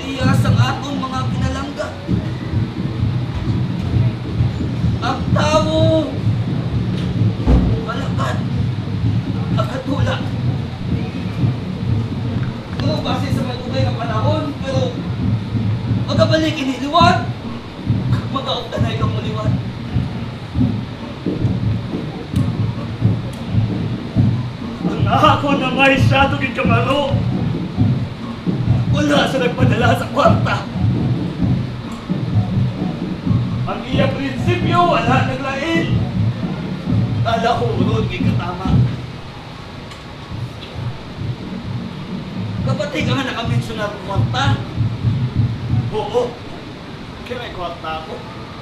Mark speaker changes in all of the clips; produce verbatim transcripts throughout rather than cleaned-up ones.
Speaker 1: iya sa aton mga pinalangga. Ang tao malakad akatula. Pero base sa matugay ng panahon, pero magabalik iniliwan, mag-augtanay kang maliwan.
Speaker 2: Ang ako na may siya tugin kamalo. Wala sa nagpadala sa kwarta. Ang iya prinsipyo, wala naglain. Kala ko unod kay katama.
Speaker 1: Kapatid ka nga nakamensyona ng kwarta.
Speaker 2: Oo. Kaya may kwarta ako.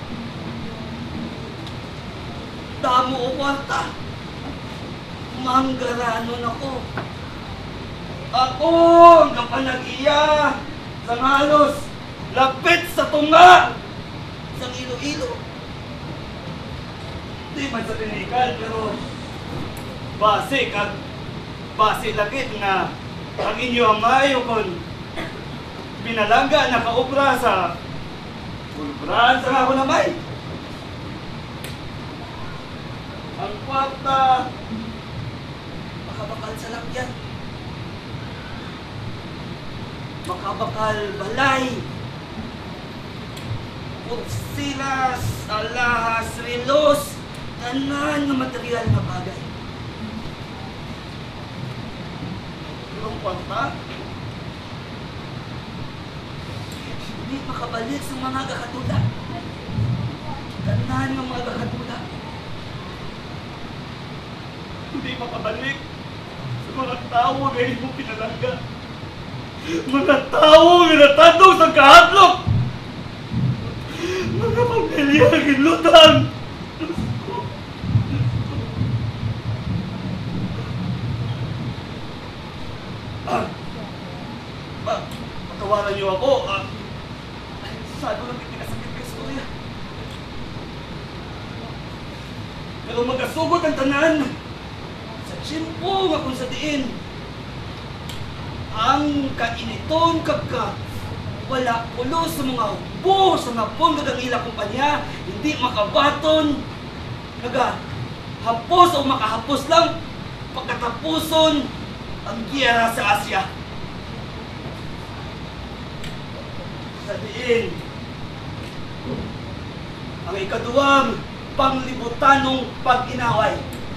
Speaker 1: Damo o kwarta. Manggaranon ako. Ako ang kapanag-iya sa halos lapit sa tunga sa Iloilo.
Speaker 2: Di man sa tinigal, pero base kag base lagit nga ang inyo ang maayo kon binalangga nakaobra sa kulbrahan sa ako na may. Ang kwarta
Speaker 1: Makabakal sa lakyan. Makabakal balay. Pursilas, alahas, relos, tanan ng material na bagay.
Speaker 2: ang kwarta.
Speaker 1: Hindi makabalik sa mga kakatula. Tanan ng mga kakatula.
Speaker 2: Hindi makabalik sa mga tao ngayon mo pinalangga. Mga tao nga natandong sa kahadlok. Mga pamilya ginlutan. Ah, ah, patawaran niyo ako. Ah, sado lang yung pinasakit ng istorya. Pero magkasugod ang tanan sa tiyempo nga kung sa diin ang kainiton kagka wala pulo sa mga ubo sa napon kagangila kumpanya hindi makabaton naga hapos o makahapos lang pagkatapuson ang giyera sa Asya sa diin ang ikaduwang panglibutanong pag-inaway.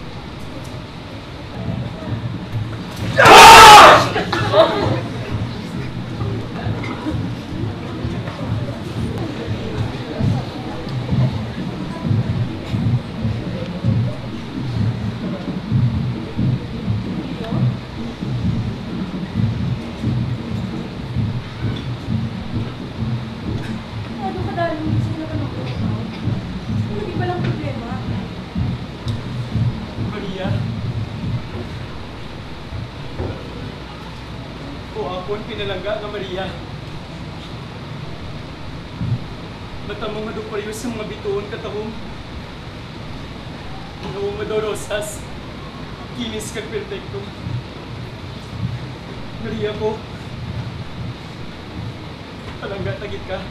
Speaker 2: Pinalangga nga Maria. Batamong nga dupario sa mga bituon katahong. Noong nga dorosas, kinis kag perfecto. Maria ko, palangga tagit ka.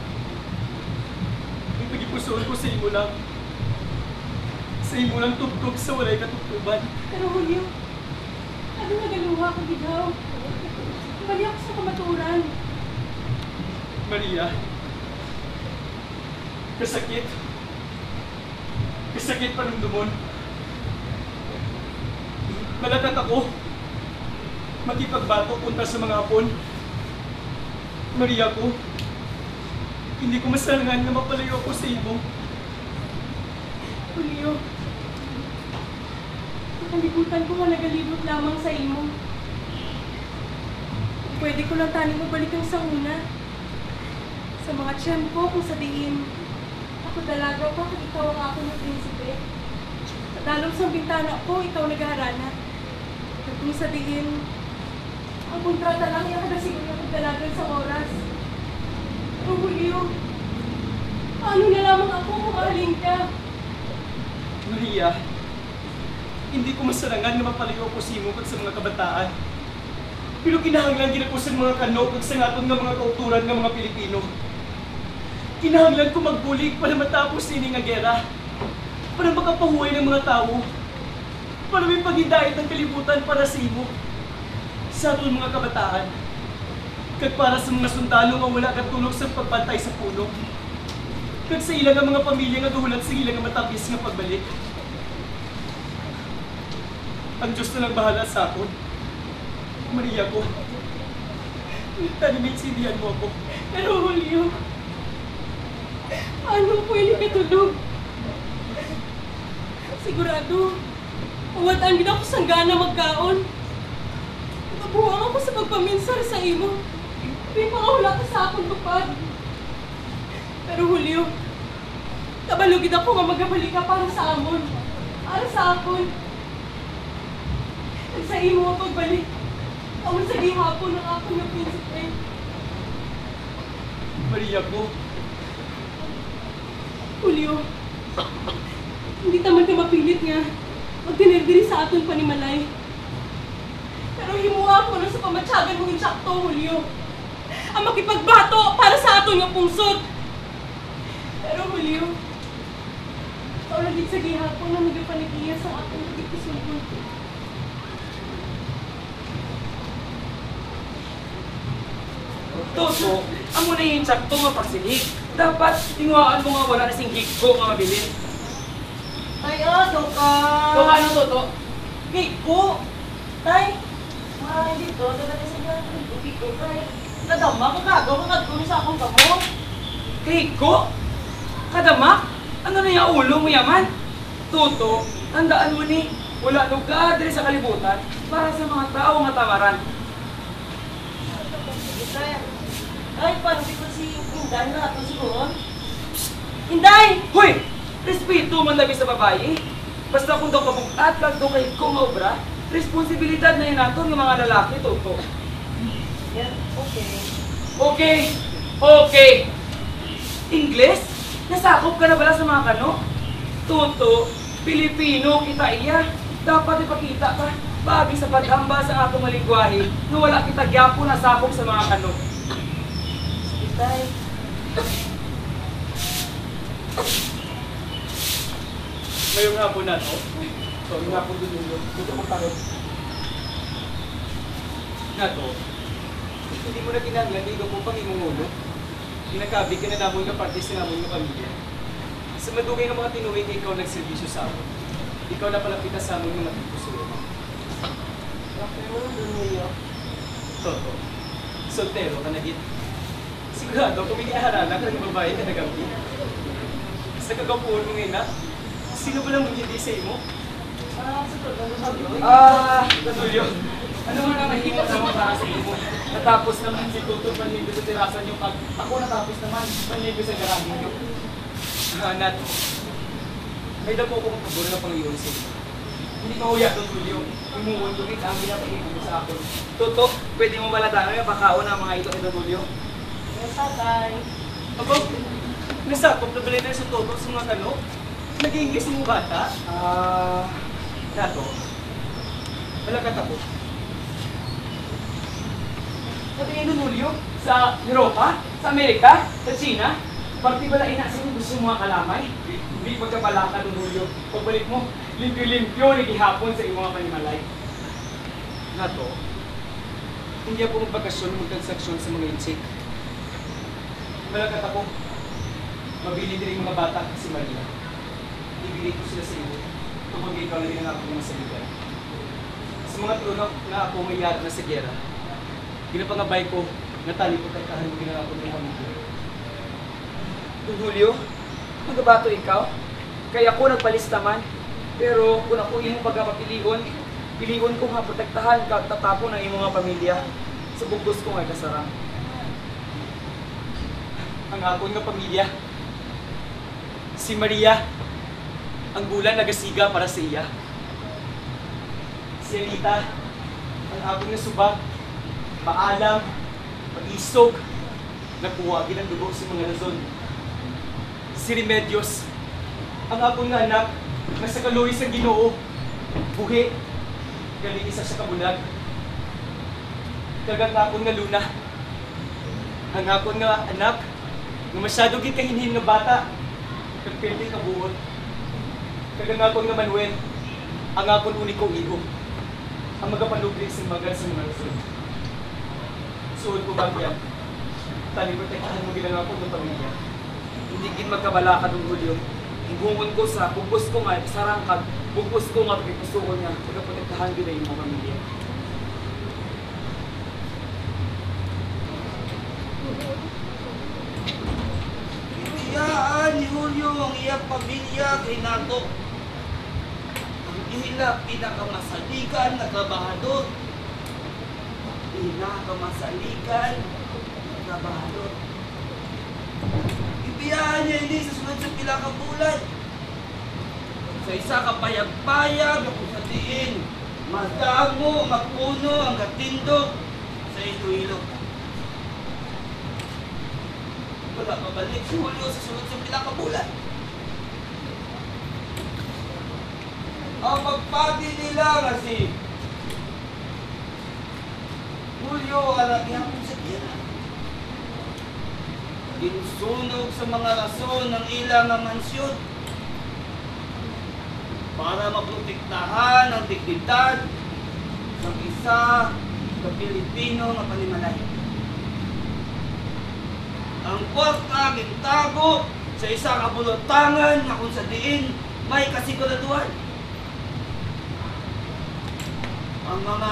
Speaker 2: Ang pagipusoon ko sa imo lang. Sa imo lang tugtog sa walay katugtuban.
Speaker 3: Pero Julio, ano nagaluha ko bigaw? Bali ako sa kamaturan.
Speaker 2: Maria, kasakit. Kasakit pa ng dumon. Malakat ako. Makipagbato punta sa mga apon. Maria ko, hindi ko masalangan na mapalayo ako sa imo.
Speaker 3: Julio, nakalibutan ko nga nagalibot lamang sa imo. Pwede ko lang tanin mo balikan sa una. Sa mga tiyempo kung sa diin. Ako dalaga pa kung ikaw ang ako ng prinsipe. At dalong sa bintana ko, ikaw naghaharana. At kung sa diin, ang kontrata lang yan kada siguro yung dalagan sa oras. Pero Julio, paano na lamang ako kung aling ka?
Speaker 2: Maria, hindi ko masalangan na mapalayo ako sa imo sa mga kabataan.
Speaker 4: Pero kinahanglan ginapusan mga kanok ug sangaton nga mga kauturan nga mga Pilipino. Kinahanglan ko magbulig para matapos ini nga gera. Para makapahuway ng mga tao. Para may paghidait ng kalibutan para sa imo. Sa aton mga kabataan. Kag para sa mga sundalo nga wala katulog sa pagbantay sa puno. Kag sa ilang nga mga pamilya nga duhulat sa ilang nga matapis nga pagbalik. Ang Diyos na lang bahala sa akin. Maria ko. Tanimit-sindihan mo ako.
Speaker 3: Pero Julio, paano pwede katulog? Sigurado, uwatan gid ako sanggana magkaon. Nabuang ako sa pagpaminsar sa imo. May pakahula ka sa akong tupad. Pero Julio, kabalugid ako nga magabalik ka para sa amon. Para sa akon. At sa imo ang pagbalik. Amon sa gihapon ng akong nga prinsipe.
Speaker 4: Maria ko.
Speaker 3: Julio, hindi taman ka mapilit nga magdinir-diri sa aton panimalay. Pero himuha ko na sa pamatsagan mong insakto, Julio. Ang makipagbato para sa aton nga pungsod. Pero Julio, ikaw lagit sa gihapon na nagapanigiya sa aton nagkikisulbon.
Speaker 2: Toto, amo na yung sakto nga pagsilig. Dapat tinguhaan mo nga wala na sing higko nga mabilin.
Speaker 5: Tay, oh, Doka!
Speaker 2: So ano, Toto?
Speaker 5: Cake ko! Tay! Ay, dito, dala na sa mga cake ko, tay. Nadama ko kagaw, kakagawin sa akong kamo.
Speaker 2: Higko? Kadamak? Ano na yung ulo mo yaman? Toto, tandaan mo ni, wala lugar diri sa kalibutan para sa mga tao nga tamaran.
Speaker 5: Tay, ay, paano dito si Inday na ato siguro? Inday!
Speaker 2: Hoy! Respeto man labi sa babae. Basta kung daw kabugtat lang daw kay kong obra, responsibilidad na yun nato ng mga lalaki, Toto.
Speaker 5: Yan, okay.
Speaker 2: Okay! Okay! Ingles? Nasakop ka na bala sa mga kano? Toto, Pilipino kita iya. Dapat ipakita ka bagi sa paghamba sa atong maligwahe na wala kita gyapo na sakop sa mga kano.
Speaker 5: Sige, tay.
Speaker 4: Ngayong hapon na to. So, yung hapon din yun. Dito mo takot. Na to. Hindi mo na kinanglan, hindi ko pang imungulo. Kinakabig ka na namon nga parte sa namon nga pamilya. Sa madugay ng mga tinuwing ikaw nagservisyo sa amin. Ikaw na palapita sa amon nga matipusulo.
Speaker 5: Okay mo, Julio.
Speaker 4: Toto. Soltero ka na git. Sigurado, kung may iharala ka ng babae ka nagampi. Sa kagapuan mo ngayon na, sino ba lang hindi sa imo?
Speaker 5: Ah, sa to, ano sabi ko?
Speaker 2: Ah, Julio, ano man ang mahimot naman para sa imo? Natapos naman si Tuto panligo sa tirasan niyo pag ako natapos naman panligo sa garahe niyo. Ah, Nat, may dapo ko kung pabor na Panginoon sa iyo. Hindi mahuya doon, Julio. Imuundungit ang ginapahimot mo sa akin. Tuto, pwede mo balatan yung pakaon ang mga ito ito, Julio.
Speaker 5: Yes, tay.
Speaker 4: Aba, nasakop na balita sa Toto sa mga kano? Nag-iingis mo bata?
Speaker 2: Ah, Nato,
Speaker 4: Wala ka tapo.
Speaker 2: sabihin nun, Julio, sa Europa, sa Amerika, sa China, parti bala inasin mo gusto mga kalamay. Hindi pagkabalaka nun, Julio. Pagbalik mo, limpyo-limpyo, nagihapon sa iyong mga panimalay.
Speaker 4: Nato, hindi ako magbakasyon magtransaksyon sa mga insik. Wala ka tapo. Mabili din yung mga bata si Maria. Ibigay ko sila sa iyo kapag ikaw na rin ang ako ng saligan. Sa mga tulog na ako mayari na sa gera, ginapangabay ko na tali ko katahan mo ginagawa ng pamilya.
Speaker 2: Don Julio, magabato ikaw. Kaya ako nagpalis naman. Pero kung ako imong pagkapapilion, pilion ko nga protektahan kag tatapon ang imong mga pamilya sa bugos ko nga kasarang.
Speaker 4: Ang akon nga pamilya, si Maria, ang bulan nagasiga para sa iya. Si Anita, ang akon nga subag, paalam, pag-isog, nakuwagin ang dugo sa mga razon. Si Remedios, ang akon nga anak, nga sa kaluwi sa Ginoo, buhi, galing isa sa kabulag. Kagangakon nga Luna. Ang akon nga anak, nga masyado gid kahinhin nga bata, kagpildi ka buot. Kagangakon nga Manuel, ang akon uniko iho. Ang magapanublig sa magal sa mga rason. Suod ko bagyan, tani protektahan mo ginang ako ng pamilya.
Speaker 2: Hindi kin magkabala ka ng Julio. Ibungon ko sa bugos ko nga, sarangkag, bugos ko nga, gusto ko niya, pagkaprotektahan ko na yung mga pamilya. Iyaan ni Julio ang iyang pamilya kay Nato. Ang ila pinakamasaligan na trabahador. Pinakamasaligan na trabahador. Ibiyaan niya hindi sa sunod sa pila ka bulan. Sa isa ka payag-payag kung sa diin, madamo, magpuno ang gatindog sa Iloilo. Wala pabalik si Julio sa sunod sa pila ka bulan. Ang pagpati nila nga si Julio anak niya kung sa tira. Ginsunog sa mga rason ng ilang nga mansyon para maprotektahan ang dignidad ng isa sa Pilipino nga panimalay. Ang kwarta gintago sa isa ka bulutangan na kung sa diin may kasiguraduhan. Ang mga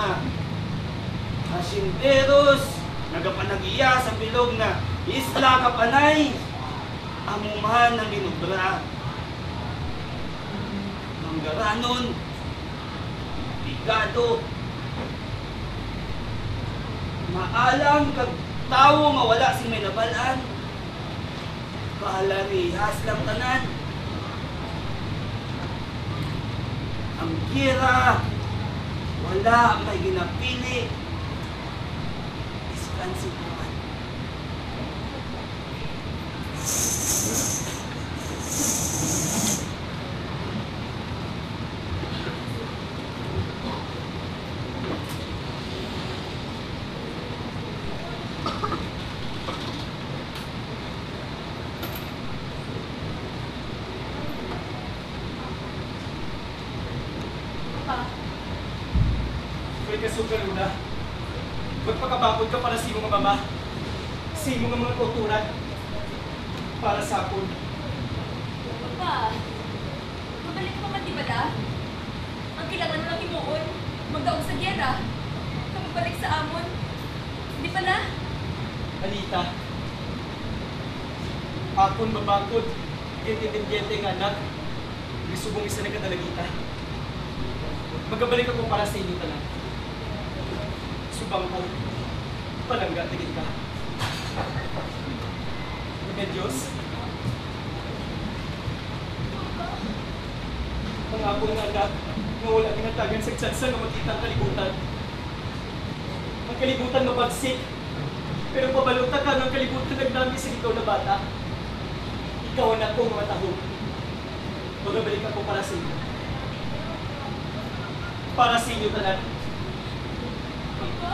Speaker 2: hasinderos nagapanagiya sa bilog na Isla Kapanay amuman ng ginubra. Manggaranon, bigado, maalam kag tao mawala si may nabalaan. Kahalarihas lang tanan. Ang gira, wala may ginapili. Iskansi naman.
Speaker 4: May kasugal Luna. Magpakabakod ka para sa iyong mga mama. Sa iyong mga tuturan. Para sa akon.
Speaker 6: Papa, mabalik pa man di ba da? Ang kailangan mo lang himuon, magdaog sa gyera. Kamabalik sa amon. Di ba na?
Speaker 4: Alita. Akon babakod. Gente-gente nga anak. Gisubong isa na kadalagita. Magkabalik ako para sa inyo tanan. Subang ko. Palangga, tigil ka. Mga Diyos. Mga akong anak na wala kinatagan sa tsansa na makita ang kalibutan. Ang kalibutan mabagsik. Pero pabaluta ka ng kalibutan nagdami sa ikaw na bata. Ikaw anak ko mga taho. Magabalik ako para sa inyo. Para sa inyo tanan.
Speaker 6: Papa,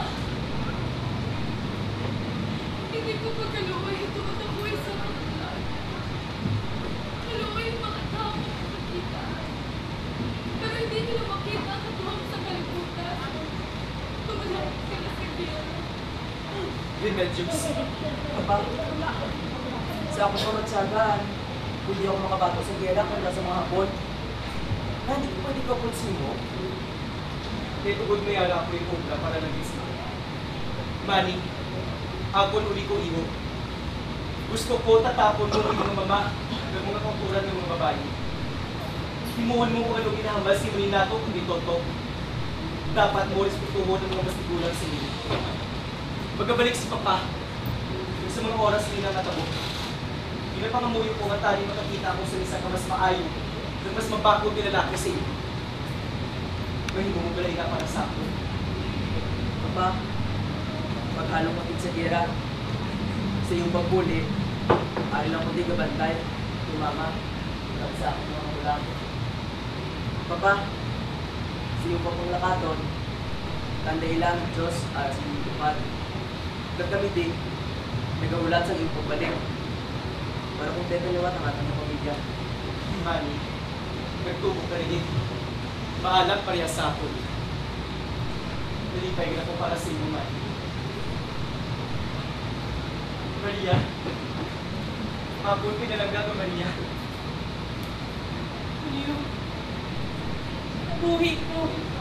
Speaker 6: hindi ko pagkaluoy ito matabuhay sa mga tao. Kaluoy yung mga tao na makikita. Pero hindi nila makita ang katuwang sa kalibutan. Tumalaki sila sa Diyos.
Speaker 4: Remedios.
Speaker 5: Papa, sa ako pa matsagaan, hindi ako makabato sa gera kung nasa mga hapon. Na hindi ko pwede kapunsin mo.
Speaker 4: May tugod mo yala ako yung kubla para nag-isip. Mani, akon uli ko iho. Gusto ko tatapon mo ng mga mama ng mga kauturan ng mga babae. Himuhan mo kung ano ginahambal si Muni nato kundi toto. Dapat mo respetuho ng mga mastigulang sa inyo. Magkabalik si Papa sa mga oras nila natabo. Pinapangamuyo ko nga tali makakita ako sa isa ka mas maayo ng mas mabakod na lalaki sa inyo. Mahimo mo balay ka para sa ako.
Speaker 5: Papa, paghalong ko din sa gera, sa iyong pagpuli, ay lang ko din kabantay, yung mama, at sa aking mga ulam. Papa, sa iyong pagpulakaton, Tanday lang, Diyos, at sa inyong tupad. Gagamitin, nagawulat sa iyong pagbalik. Para kung tetaliwat ang ating pamilya.
Speaker 4: Mani, nagtubog ka rin. Maalam pareha sa akin. Nalipay ka na ko para sa inyo, Mani. Maria, mabuti na lang ka, Maria.
Speaker 3: Julio, buhi ko.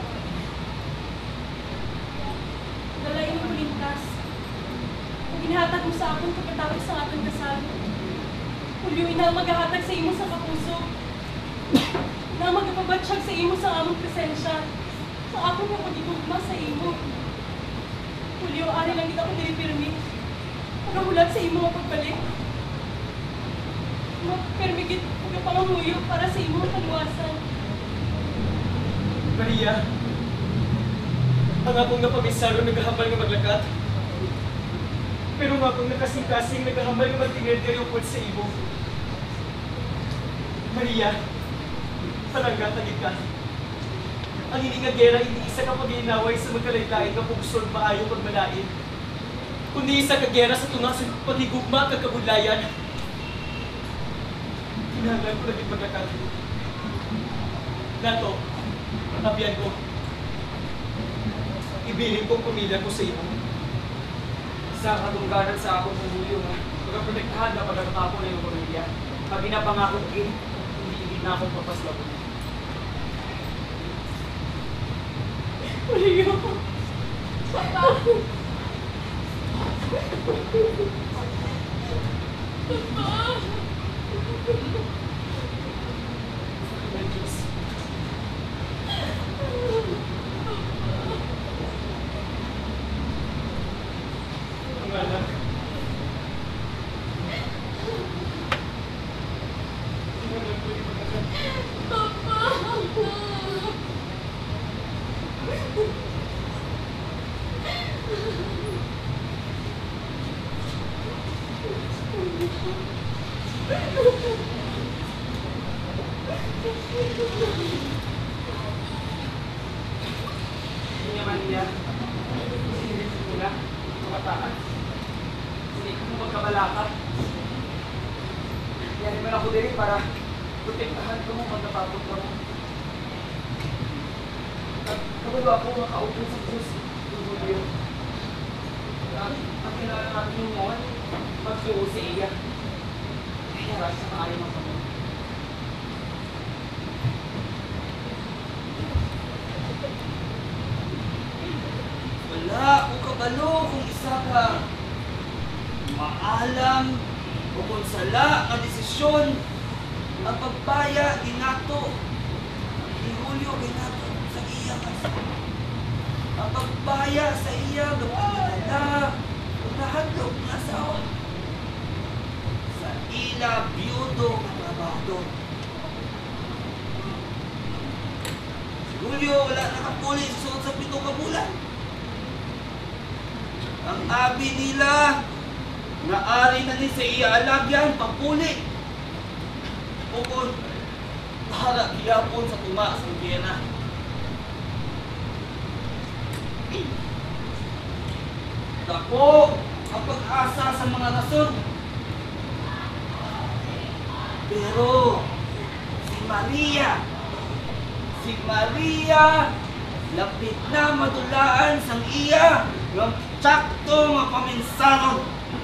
Speaker 3: Dalain mo lintas. Ang ginahatag mo sa akin pagkatapos sa ating kasal. Julio, ina maghahatag sa imo sa kapuso. Na magapabatsyag sa imo sa among presensya. Sa ako nga magigugma sa imo. Julio, ari lang kita ko diripirmi. Pagahulat sa imo nga pagbalik. Magpermigit pagkapangamuyo para sa imo nga kaluwasan.
Speaker 4: Maria, ang akong napamisaro naghahambal nga maglakat. Pero ang akong nakasing-kasing naghahambal nga magtingil-diri upod sa imo. Maria, talangga tagid ka. Ang hindi nga gera, hindi isa ka pag-iinaway sa magkalaylain nga pugsod maayo pagmalain. Kundi isa ka gera sa tunga sa paghigugma at kagudlayan. Kinahanglan ko naging maglakat. Nato, tabihan ko. Ibilin kong pamilya ko sa iyo.
Speaker 1: Sa katungganan sa akong pamulyo nga, pagkaprotektahan na pagkatapon na yung pamilya. Pag ginapangako ko, hindi ibig na akong papaslabon.
Speaker 3: Julio, Papa. Papa.
Speaker 4: Amen, Diyos. Ang anak. Tingnan ko yung maglakat.
Speaker 3: Papa.
Speaker 1: Hindi naman niya. Sinilip ko na, kumataan. Sinilip ko magkabalaka. Yan naman ako din para protektahan ko mo magkatapon ko mo. Kabalo ako makaupo sa Diyos. Julio. Ang kailangan natin yung ngayon, magsuo sa iya. Kaya sa maaari mga pamilya.
Speaker 2: Wala ko kabalo kung isa ka maalam o kung sala nga desisyon ang pagpaya ginato ni Julio ginato sa iya kasi ang pagpaya sa iya gapagdala kung nahadlok nga asawa sa ila biyudo nga trabaho. Si Julio wala nakapuli sa suot sa pito ka bulan. Ang abi nila naari na ni sa iya alagyan papuli ukon para giyapon sa tuma sa Vienna. Dako ang pag-asa sa mga rason. Pero si Maria si Maria lapit na madulaan sang iya ng tsakto nga paminsanon.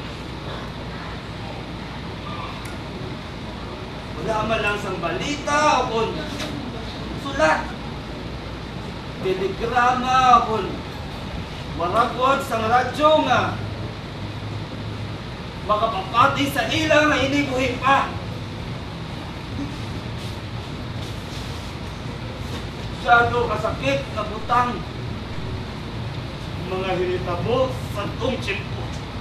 Speaker 2: Wala man lang sang balita o kung sulat, telegrama o kung waragod sang radyo nga makapapati sa ila nga inibuhi pa. Masyado kasakit na butang mga hinitabo sa tong tiyempo.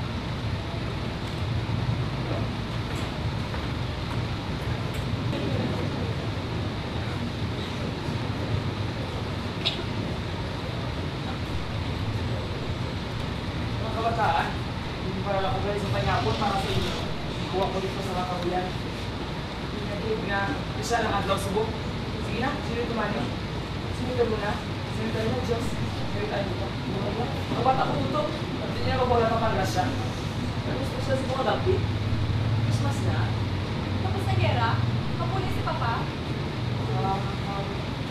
Speaker 1: Mga kabataan, hindi para lang ako galing sa panyapon para sa inyo. Kuha ko dito sa makabuyan. Pinagib nga, isa lang adlaw subok. Sige na, sino tumani? Sino ka muna? Salita niyo, Diyos. Salita niyo pa. Kapat ako dito. At hindi niya wala pa pangrasya. Pero gusto siya sa mga gabi. Christmas na.
Speaker 6: Tapos na gera, kapuli si Papa.
Speaker 1: Ah, um,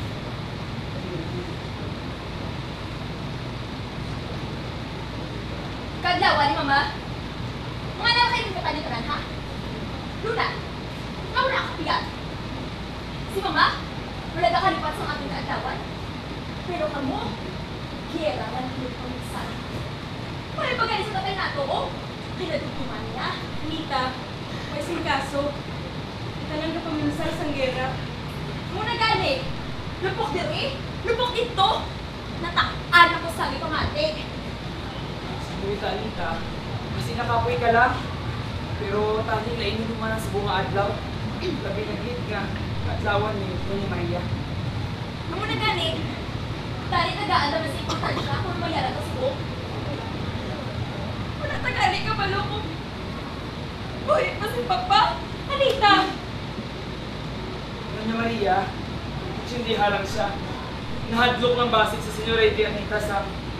Speaker 6: Kadlawa ni Mama. Mga naman kayo ng kapanitaran, ha? Luna, ako na akapigat. Si Mama, wala ka kalipat sa ating kaadlawan. Pero kamo, kiyera nga ng iyong pamisan. Wala pa ganit sa tatay nato, oh. Kinatutuman niya.
Speaker 3: Anita, may singkaso. Kita lang na paminsal sa gera.
Speaker 6: Muna gani, lupok diri, lupok dito. Nataan ako sa aking pamatik.
Speaker 1: Salita, Anita. Kasi nakapoy ka lang. Pero tani na ini naman sa bunga adlaw. Labi na gid nga. Adlawan ni Doña Maria.
Speaker 6: Muna gani, dali tagaan naman sa importansya kung mayara ka sa buhok. Muna tagali ka ba, loko? Buhay pa si Papa.
Speaker 3: Anita!
Speaker 1: Doña Maria, hindi halang siya. Nahadlok ng basig sa Senyorita Anita sa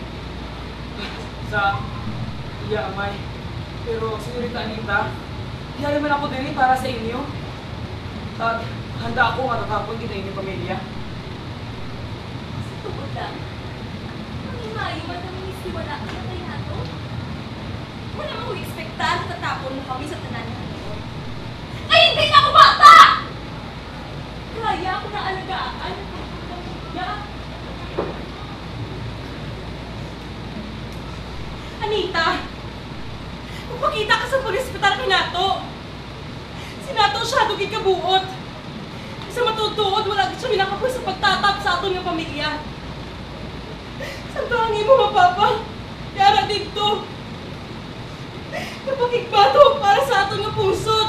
Speaker 1: sa iya amay. Pero Senyorita Anita, diya naman ako din para sa inyo. At handa ako nga tatapon kita inyong pamilya.
Speaker 6: Tungkol lang. Ang imayo man kami nisiwala ka na tayo nato. Wala mo i-expectan na tatapon mo kami sa tanan na ngayon. Ay, hindi na ako bata! Kaya ako na alagaan ang pamilya.
Speaker 3: Anita! Magpakita ka sa pag-hospital kay Nato! Si Nato siya dugig kabuot! Sa matutuod, wala siya minakapoy sa pagtatap sa aton nga pamilya. Santo ang imo, mapapa! Yara dito! Napakigbato para sa aton nga pusod!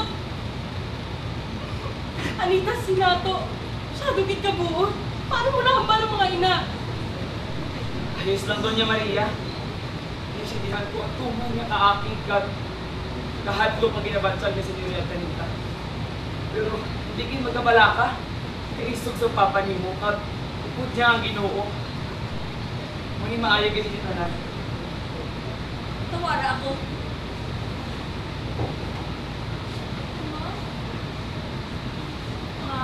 Speaker 3: Anita, si Nato, siya dugig kabuot! Paano mo nakambal ang mga ina?
Speaker 1: Ayos lang, Doña Maria. Insindihan ko ang tungan nga kaaking kat kahadlok ang ginabansag ni Senyorita Anita. Pero hindi kin magkabala ka. Kaisog sa papa ni mo at upod niya ang Ginoo. Muni maayag din kita na.
Speaker 6: Tawara ako. Ma? Ma?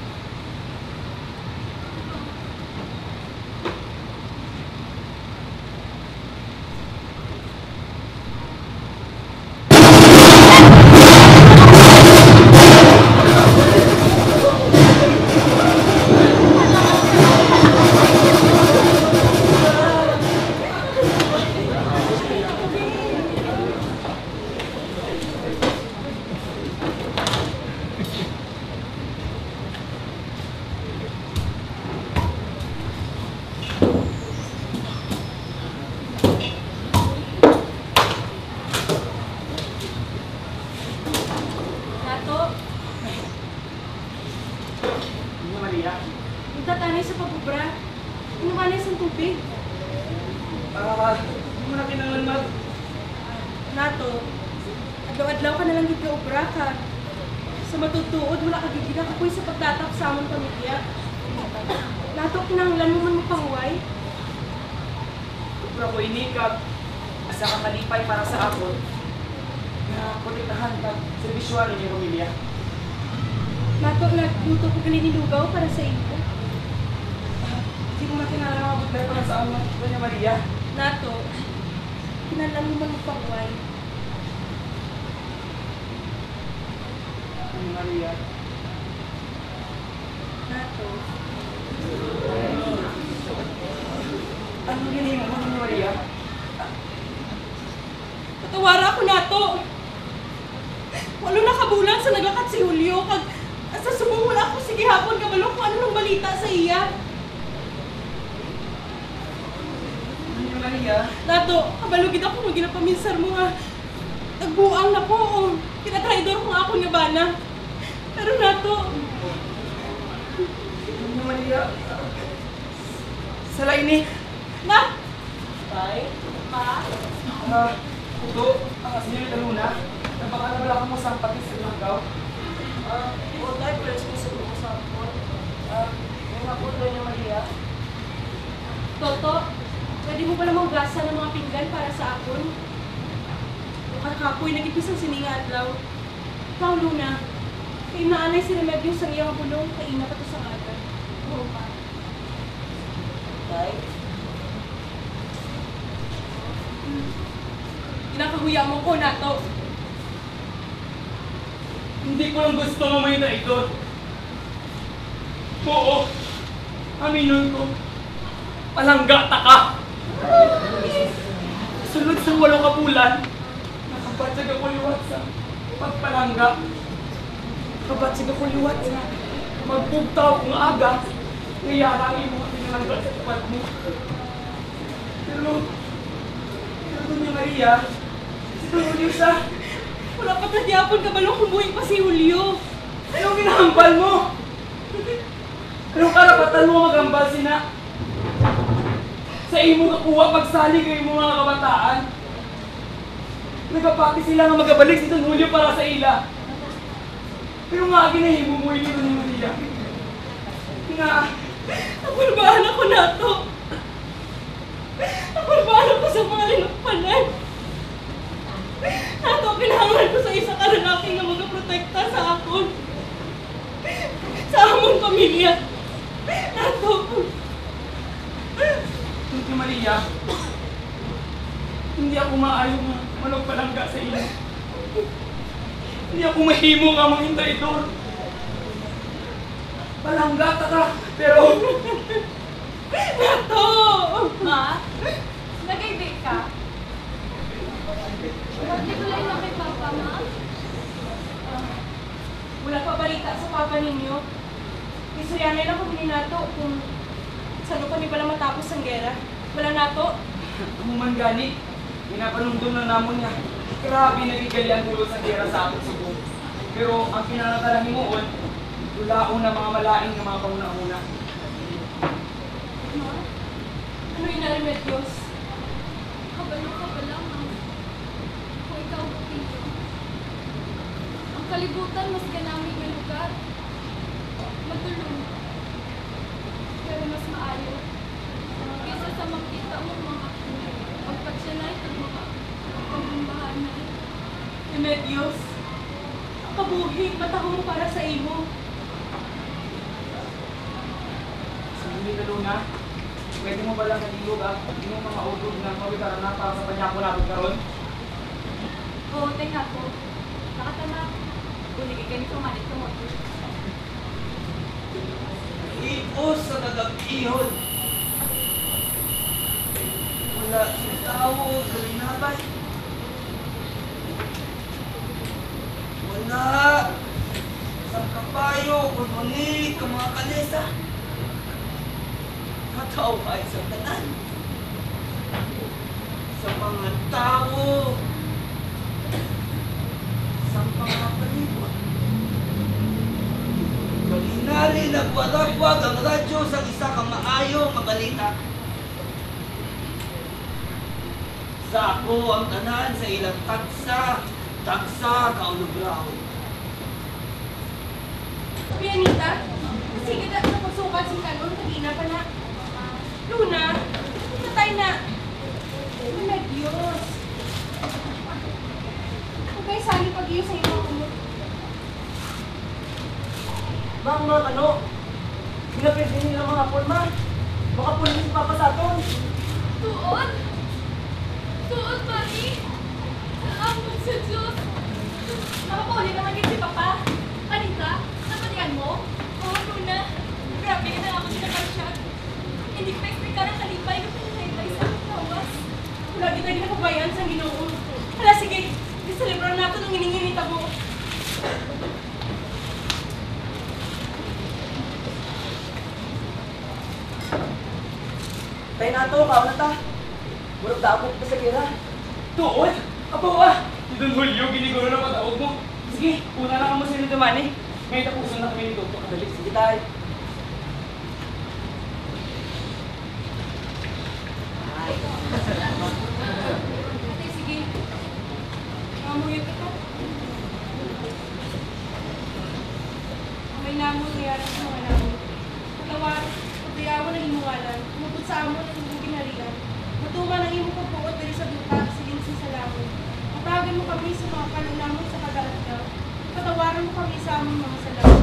Speaker 3: Nato,
Speaker 1: Doña Maria,
Speaker 3: nagtatanay sa pagubra. Inumanay sa tubig.
Speaker 1: ah, hindi mo na kinangan mag...
Speaker 3: Nato, adlaw-adlaw ka na lang gid ka ubra ka. Sa matutuod, wala ka gid kapoy sa pagtatap sa among pamilya. Nato, kinahanglan mo man mapahuway.
Speaker 1: Pero ko inikag asa ka kalipay para sa ako na protektahan ka sa biswal ni pamilya.
Speaker 3: Nato, nagluto ko gali ni Lugaw para sa iyo.
Speaker 1: Hindi mo na kinangan para sa amo, Doña Maria.
Speaker 3: Nato, kinahanglan mo man mapahuway.
Speaker 1: Doña Maria.
Speaker 3: Nato,
Speaker 1: Anong ginimo mo, Doña Maria?
Speaker 3: patawara ako nato. Walo na kabulan sa nagakat si Julio kag sa subong wala ako sige hapon kabalo kung ano nang balita sa iya.
Speaker 1: Doña Maria.
Speaker 3: Nato, kabalo gid ako nga ginapaminsar mo nga nagbuang na ko o kinatraidor ko nga ako nga bana. Pero nato,
Speaker 1: Doña Maria. Sa laini.
Speaker 3: na,
Speaker 1: Tay. Pa. Ah, Udo. Ah, Senyorita Luna. Napakalabalak mo sa pati sa Langaw.
Speaker 5: Ah, o tayo, pwede ko sa mga sapon. Ah, yung nga po, Doña Maria.
Speaker 3: Toto, pwede mo ba namang hugasan ng mga pinggan para sa akon? Kakapoy nag-ipisang sininga adlaw. Ikaw, Luna, kay naanay si Remedios sa iyang bulong, kaina pa to sa aga. Oo pa.
Speaker 5: Tay,
Speaker 3: Kinakahuya mo ko na to.
Speaker 4: Hindi ko lang gusto mamay na ito. Oo, aminin ko. Palanggata ka! Sunod sa walong kabulan, nakabatsag ako liwat sa pagpalangga. Nakabatsag ako liwat sa magbugtaw kung aga, ngayarangin mo ang pinalangga sa tupad mo. Pero, pero Doña Maria, si Don Julio sa,
Speaker 3: Wala pa tadyapon ka balong kumuhin pa si Julio.
Speaker 4: anong ginahambal mo? Anong karapatan mo magambal sina? Sa imo kakuha pagsali kayo mo mga kabataan. Nagapati sila nga magabalik si Don Julio para sa ila. Pero nga ginahimo mo ini Don Maria. Nga,
Speaker 3: Napulbahan ako na to. Napulbahan ako sa mga linukpanan. Nato, pinangan ko sa isa karanaki nga magaprotekta sa akon. Sa among pamilya. Nato.
Speaker 4: Doña Maria, hindi ako maayo nga managpalangga sa ila. Hindi ako mahimo nga manghinday doon. Palanggata ka, pero
Speaker 3: Nato!
Speaker 6: Ma? Nag-ibig ka? Hindi ko lang lang kay Papa, Ma.
Speaker 3: Wala pa balita sa papa ninyo. Istoryanay lang kung nato kung saan pa ni pala matapos ang gera. Wala nato.
Speaker 1: Kumuman gani, pinapanundon na namon niya. Grabe nagigali ang dulo sa gera sa ating Cebu. Pero ang pinanatalang himuon, dulaon na mga malaing ng mga pauna-una.
Speaker 3: Ma? Ano yung Remedios?
Speaker 6: Kabalo ka pa lang, Ma. Kung ikaw bukilyo. Ang kalibutan, mas ganami ng lugar. Matulong. Pero mas maayo. Kesa sa makita mo mga pagpatsanay at mga pagmambahan na.
Speaker 3: Remedios? Ang kabuhi, matahong para sa imo.
Speaker 1: Hindi na Luna, pwede mo ba lang nalilog ah? Hindi mo mga udog ng mawitaran na para sa panyako natin karon?
Speaker 6: Oo, teka po. Nakatama. Bunigay ka ni Kumanit ko mo.
Speaker 2: Ipos sa kagabihon. Wala yung tao, galinabay. Wala. Sa kapayo, kununi, ka mga kalesa. Matao ay sa tanan. Sa mga tao. Sa mga palibot. Malinali nagwaragwag ang radyo sa isa ka maayo nga balita. Sa ako ang tanan sa ilang tagsa, tagsa kaulugraw.
Speaker 3: Pianita, sige na sa pagsukat si Kanon, tagina pa na. Luna, patay na. Remedios. Huwag kayo sali pag-iyo sa iyong kumot.
Speaker 5: Ma'am, ma'am, ano? Pinapwede nila mga hapon, ma'am. Baka pulis si Papa sa aton.
Speaker 6: Tuon? Tuon, Mami? Salamat sa Diyos. Nakapuli naman yun si Papa. Anita, napatiyan mo? Oo, Luna. Grabe ka na ako sinakarsya. Hindi ko na-expect ka ng kalipay kung pinahintay sa aking lawas.
Speaker 3: Wala kita ginapabayan sa Ginoo. Hala, sige. Iselebrar natin ang ininginita mo.
Speaker 5: Tayo na to, kaon na ta. Murag daapok pa sa gira.
Speaker 1: Tuon? Apo ah! Si Don Julio, giniguro na pag-aog mo. Sige, una lang mo sila dumani. May tapusan na kami ni Doktor Kadali.
Speaker 5: Sige tayo.
Speaker 3: Ate, sige. Mamuyot ito. May namon nangyari sa mga namon. Patawa, patayawan ng imo ngalan, umabot sa amo ng inyong ginharian. Matuman ang imong pagbuot dali sa duta, silin sa langit. Matawagan mo kami sa mga panunamon sa kadaadlaw. Patawaran mo kami sa among mga salamat.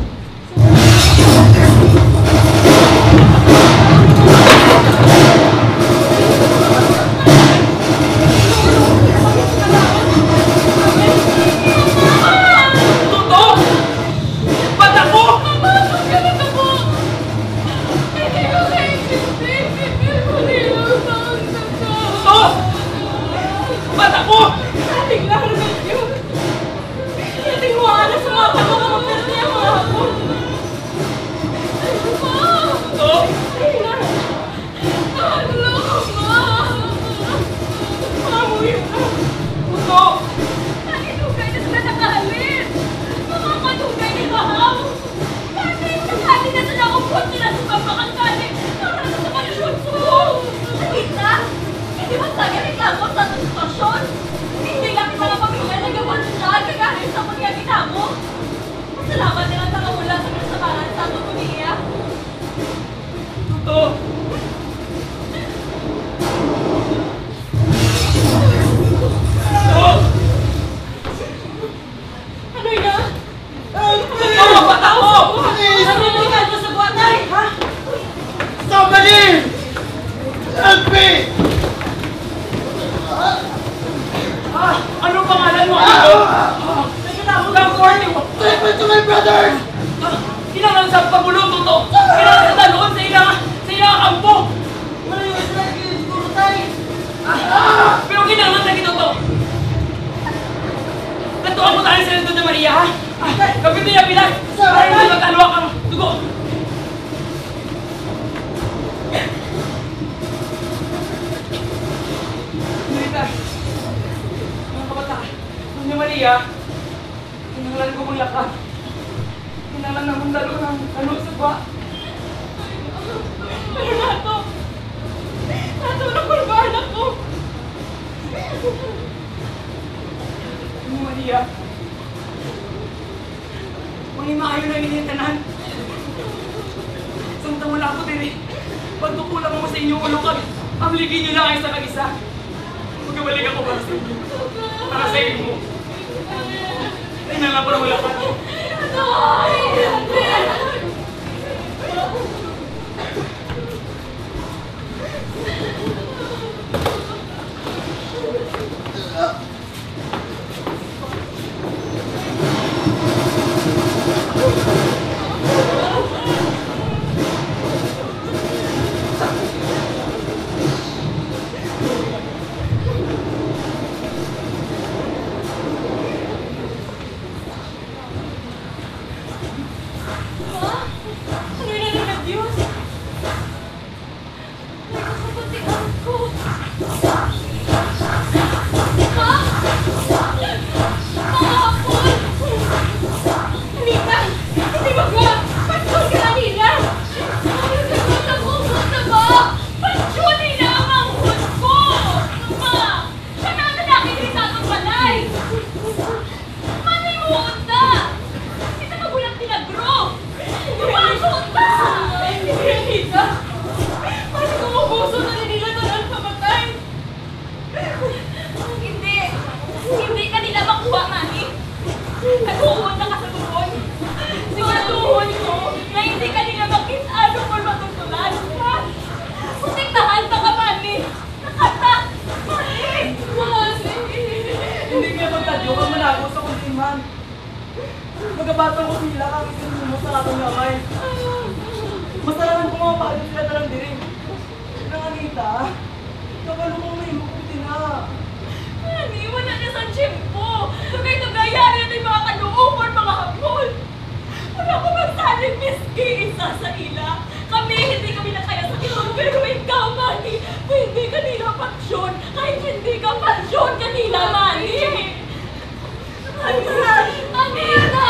Speaker 5: Magabatang ko sila kami sinumo sa atong gamay. Masalaman ko mga paano sila talang diri. Nang Anita, kabalungan mo yung makuti na.
Speaker 6: Ani, wala na sa tiyempo. Tugay-tugayari natin yung mga kanuupon, mga hapon. Wala ko magsaling miski isa sa ila. Kami, hindi kami nakaya sa ilong, pero ikaw, Manny, hindi kanila paksyon. Kahit hindi ka paksyon kanila, Manny. Anita! Anita!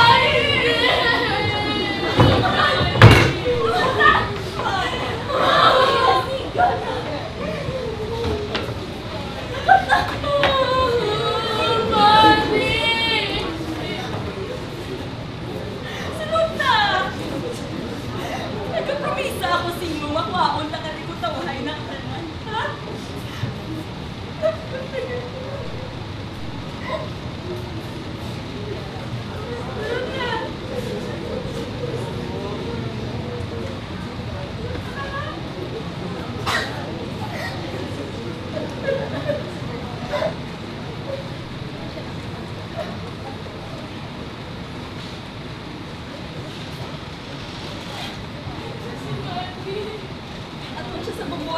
Speaker 6: Nagkapromisa ako si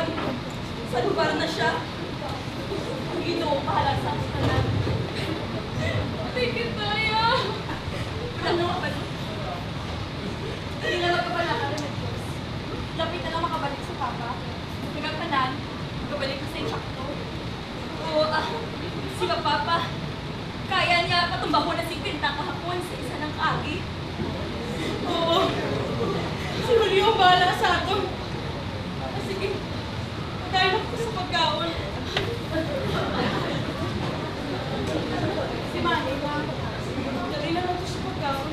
Speaker 6: ngayon. Sa lugar na siya. Ang Ginoo bahala sa aking tanan. Thank you, Toya. Ano nga ba? Hindi na magkabalakan na Diyos. Lapit na lang makabalik sa Papa. Nagagtanan, magkabalik na sa insakto. Oo, ah, sila Papa. Kaya niya patumbaho na si Pinta kahapon sa isa ng agi.
Speaker 3: Oo. Si Julio ang bahala sa ato. Ah, sige. Pagkain ako sa pagkaon. Si Manny ba? Dali na lang ito sa pagkaon.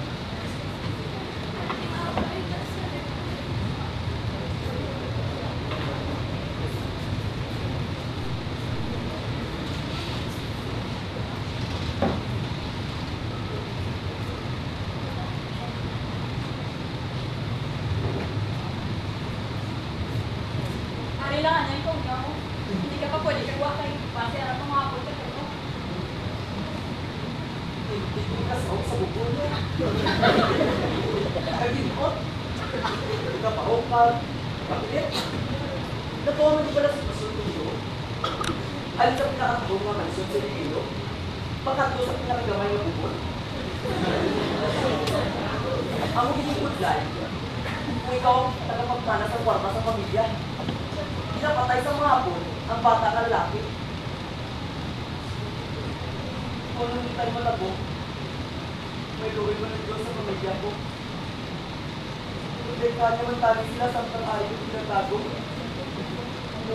Speaker 6: Kailangan na ikaw daw. Hindi ka pa pwede kagawa kay base ara pa mga apol ka kayo.
Speaker 5: Hindi ko kasawag sa bubol mo. Kaginot. Kapaok ka. Bakit? Nakuha mo di pala sa pasunod nyo? Alin sa pinakatulong nga manisod sa iyo? Pagkatlo sa pinakagamay na bubol? Ako ginikudlay. Kung ikaw ang tagapagpana sa kwarta sa pamilya, pinapatay sa mga hapon ang bata na lalaki. Kung nung hindi tayo malabo, may luwi mo ng Diyos sa pamilya ko. Hindi ka naman tali sila sa ayaw yung pinatago. Ano,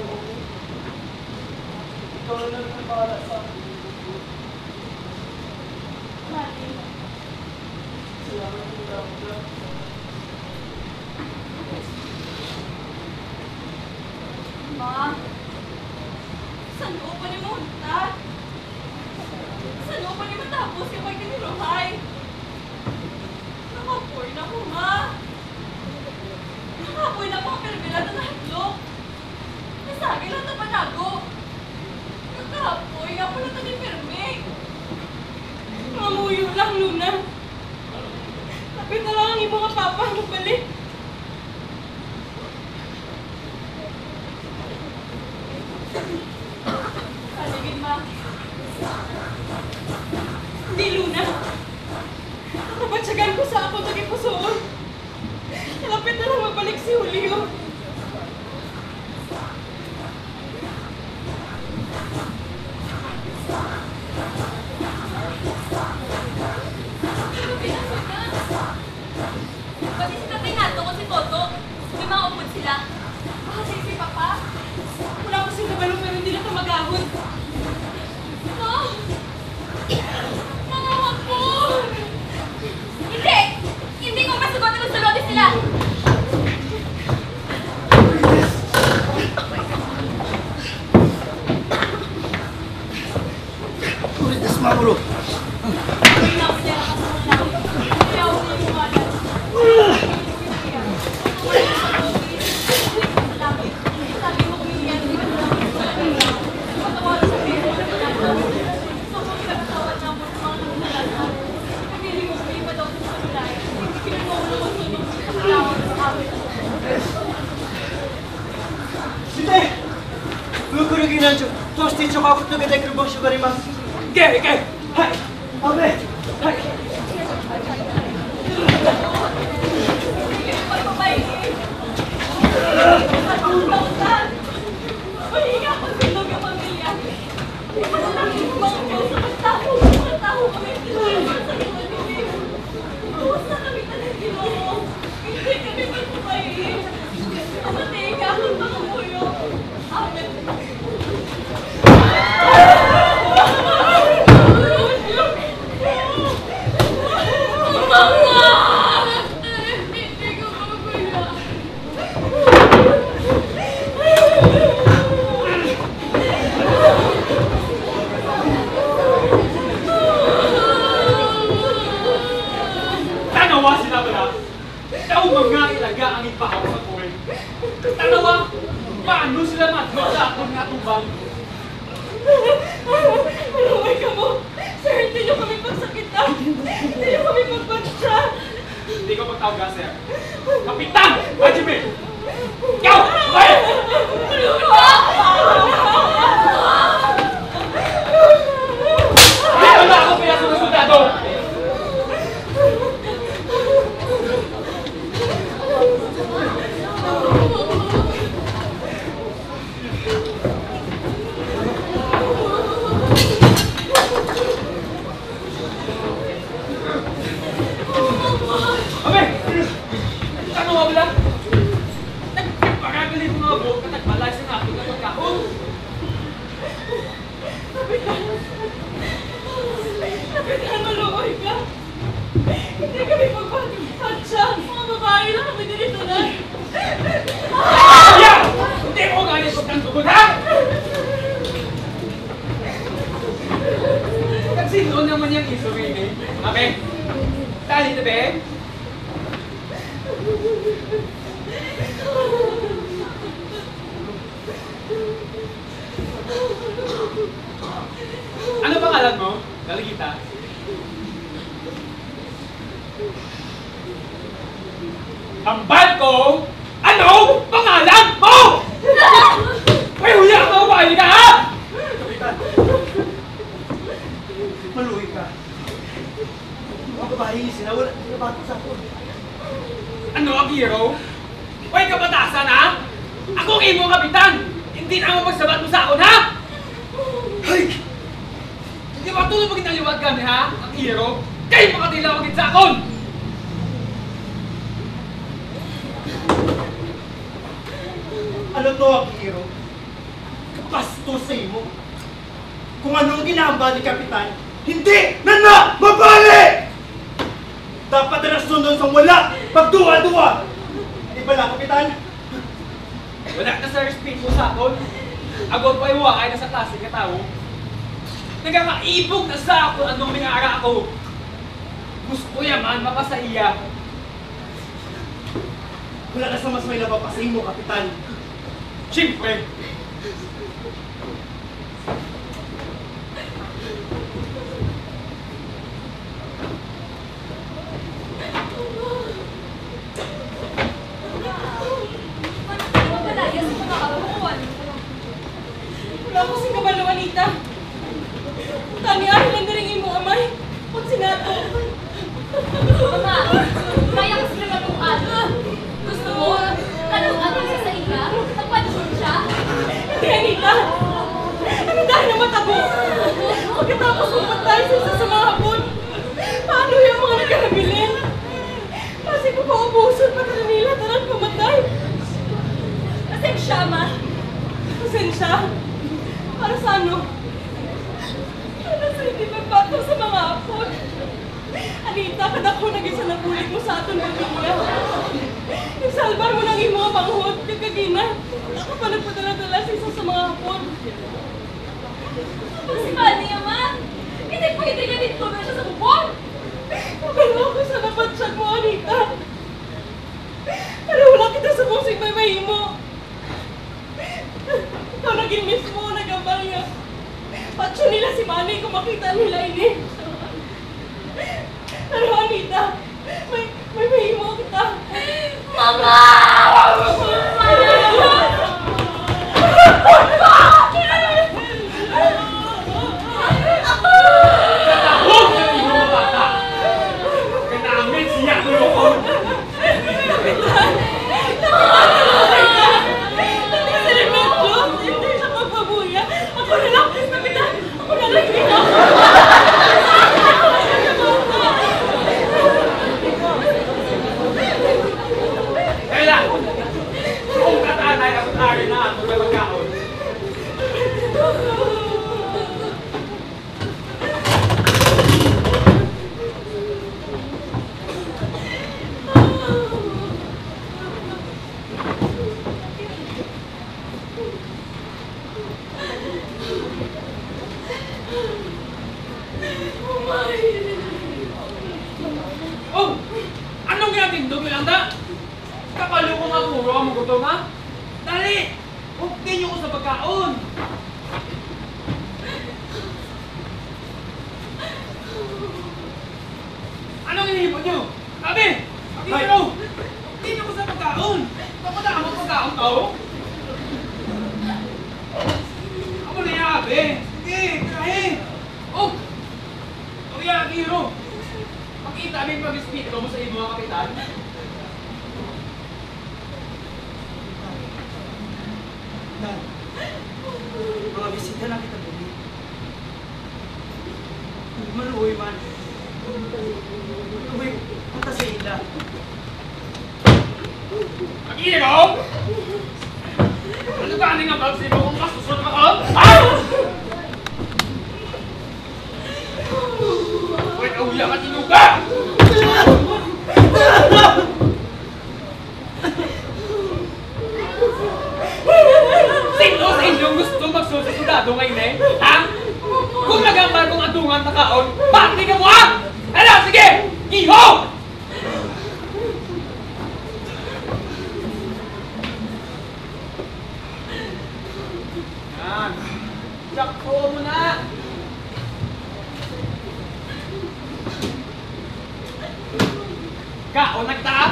Speaker 5: ikaw na lang ang bahala sa akin.
Speaker 6: Mali.
Speaker 5: Salamat po lang.
Speaker 6: Ma, saan ko pa ni Monta? Saan ko pa ni matapos kapag kiniluhay? Nakapoy na ko, ma. Nakapoy na ko ang permila na nahitlok. Nasagi lang na panago. Nakapoy nga pala ito ni Perme.
Speaker 3: Mamuyo lang, Luna. Lapit na lang ang ibang mga papa magbalik.
Speaker 6: Paligid, ma.
Speaker 3: Hindi, Luna. Napatsyagan ko sa ako naging pusoon. Lapit na lang mabalik si Julio.
Speaker 6: Pati si Tatay Nato ko si Toto. May mga upod sila. Kasi si Papa.
Speaker 3: Wala ko sila balong pero hindi na ito mag-ahon.
Speaker 6: No! Mga hapon! Hindi! Hindi ko masugot na magsulodi sila!
Speaker 2: Ulit na sumabro.
Speaker 6: Hindi na ako sila nakasunod na. Hindi ako sila lumalan. Sabi mo kung yan, hindi ka lang patawalan sa pera na pinatawan. So kung pinagtawad na mo sa mga nangunalan, nagili mo sa iba daw sa kanila. Pinagawa mo naman sunod sa pagkawad sa amin.
Speaker 4: Sinte! Bukuruginなんちょ。どうしてちょかくとけてくる場所があります。けけ。はい。あべ。はい。
Speaker 3: Maluway ka mo! Sir, hindi niyo kami pagsakitan! Hindi niyo kami magbansya!
Speaker 1: Hindi ko magtawag, sir. Kapitan! Hajime! Ikaw! Bayan! mabuot ka nagbalay sa natin na pagkahon.
Speaker 3: Kapitan! Kapitan, maluoy ka! Hindi kami magpatsa! Mga babae lang kami dito na!
Speaker 1: Yeah! Hindi mo galit ko ng tugod, ha? Nagsino naman yung iso, Rini. Okay? Dali na, be? Ano pangalan mo? Dalagita? Ambal ko! Ano pangalan mo? May huli ako ba? Hindi ka, ha?
Speaker 2: Kapitan! Maluwi ka. Mga babae sila, wala sila bato sa ako.
Speaker 1: Ano ang hero? Huwag kabatasan, ha? Ako ang imo kapitan! Hindi na ako magsabat mo sa akon, ha? Hay! Hindi ba tulad maging naliwag kami, ha? Ang hero? Kayo makatilawagin sa akon!
Speaker 2: Ano to ang hero? Bastos sa imo. Kung anong ginamba ni Kapitan, hindi na na mabali! Dapat na nasunod sa wala, pagduwa-duwa! Di ba lang, Kapitan?
Speaker 1: Wala ka sa respeto sa akon. Agon pa yung wakay na sa klase ka tao. Nagkakaibog na sa ako anong minara ako. Gusto ko yaman mapasaiya.
Speaker 2: Wala na sa mas may napapasay mo, Kapitan.
Speaker 1: Siyempre.
Speaker 6: Mabalaya sa mga kabukuan.
Speaker 3: Wala ko si kabalo, Anita. Tani ahin lang na rin imo amay. Kung sinato.
Speaker 6: Mama, kaya ko sila maluan. Gusto mo, kaluan mo siya sa iya, magpansyon siya.
Speaker 3: Hindi, Anita! Ano dahil na matabo? Pagkatapos pumatay sa isa sa mga hapon, paano yung mga nagkakabilin? Kasi ko paubuson pa na nila tarang pumatay.
Speaker 6: Pasensya, ma.
Speaker 3: Pasensya. Para sa ano? Para sa hindi magbato sa mga hapon. Anita, kadak ko nag-isa na bulit mo sa aton pamilya. Nagsalbar mo ng imo ang manghod, kagagina. Ako pa nagpadala-dala sa isa sa mga hapon.
Speaker 6: Pag si Manny, ma. Hindi pwede nga dito na siya sa bubong.
Speaker 3: Pero ako sa napansyan mo, Anita. Pero wala kita sa musik may mahimo. Ikaw naging mismo, nagambal nga. Patsyo nila si Manny kung makita nila ini. Pero Anita, may, may mahimo kita.
Speaker 6: Mama!
Speaker 1: Katahog ng imo mga bata! Kanamin siya ko yun!
Speaker 3: Hindi siya magbabuya. Ako na lang, Kapitan. Ako na lang dito.
Speaker 1: Kaya kung katanay ako tari na ako may magkaon. Oh! Anong ginatindog mo lang da? Kapalo ko nga puro ang gutom, ha? Dali! Huktin niyo ko sa pagkaon! Anong hinihipon niyo? Sabi! Pag-iro! Huktin niyo ko sa pagkaon! Kapala ang pagkaon to? Ako na yabe! Sige! Kain! Oh! Oh, yeah, Giro! Pakita mo yung pag-espiritu mo sa iyo mga kapitan.
Speaker 2: Dan, mga bisita na kita bumi. Maluwi man. Maluwi, punta sa ila.
Speaker 1: Pag-iro! Ano nga ba sino kung masusunod ka? Ah! Wait, uya ka tinuga! Sino sa inyong gusto magsusunod ngayon eh? Ha? Kung nagambar kong adungan na kaon, bakit ka mo ha? Ano, sige! Iho! Yan. Sakto mo na! Kaon nagtaap?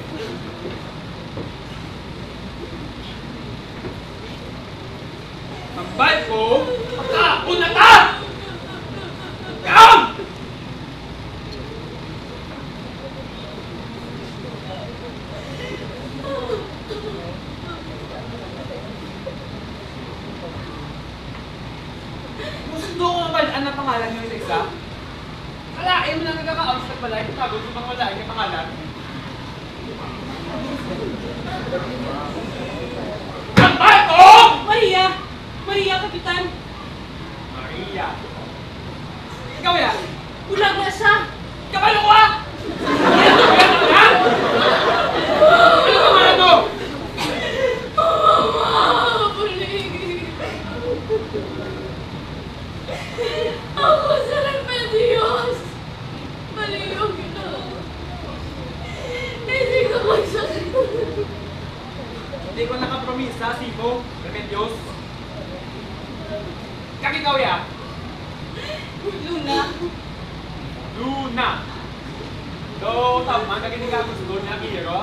Speaker 1: Tambay ko, kaon nagtaap! Kaon! Gusto ko mabalaan na pangalan nyo isa-isa. Kalain mo na nagkakaon sa balay, tapos yung mga walain yung pangalan. Tambay ko!
Speaker 3: Maria! Maria, Kapitan!
Speaker 1: Maria. Ikaw yan?
Speaker 3: Wala nga siya!
Speaker 1: Kabalo ko ha! Ano pangalan mo?
Speaker 6: Ako sa Remedios! Maliyog ito. Hindi ko magsakit.
Speaker 1: Hindi ko nakapromisa, Sibo, Remedios. Kakikaw ya?
Speaker 3: Luna!
Speaker 1: Luna. Do, tama, kaginig ka gusto niya Kiro.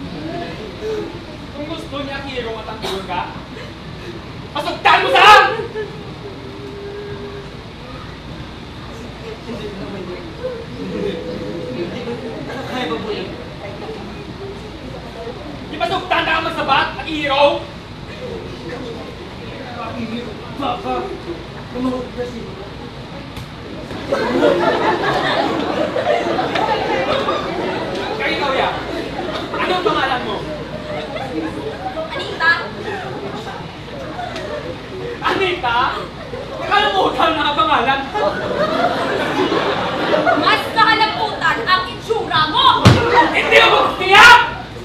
Speaker 1: Kung gusto niya Kiro, matangkulong ka. Pasuktan mo sa!
Speaker 2: Kaya ba po yun?
Speaker 1: Di pasuktan na ka magsabat, Kiro!
Speaker 2: Papa! Tumawag ka si...
Speaker 1: Kakikaw ya? Anong pangalan mo?
Speaker 6: Anita?
Speaker 1: Anita? Nakalimutan na ang pangalan.
Speaker 6: Mas nakalaputan ang itsura mo!
Speaker 1: Hindi ako tiyak!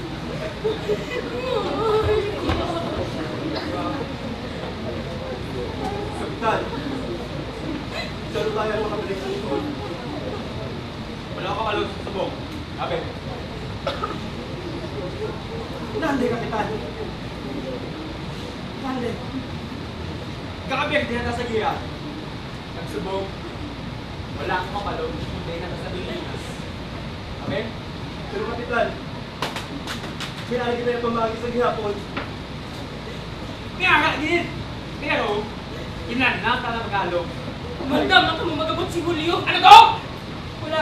Speaker 5: Kapitan, saan tayo makabalik sa likod?
Speaker 1: Wala ka kalog sa sabong. Sabi.
Speaker 2: Nande, Kapitan! Nande!
Speaker 1: Kakabiyag din na sa gira. Nagsubong. Wala akong mapalog. Hindi na sa Pilipinas. Sabi.
Speaker 5: Pero Kapitan, pinali kita yung pamagi sa gihapon.
Speaker 1: Kaya nga, gid. Pero, inanap ka na magalog.
Speaker 3: Mandam na kamo magabot si Julio!
Speaker 1: Ano to?
Speaker 3: Wala!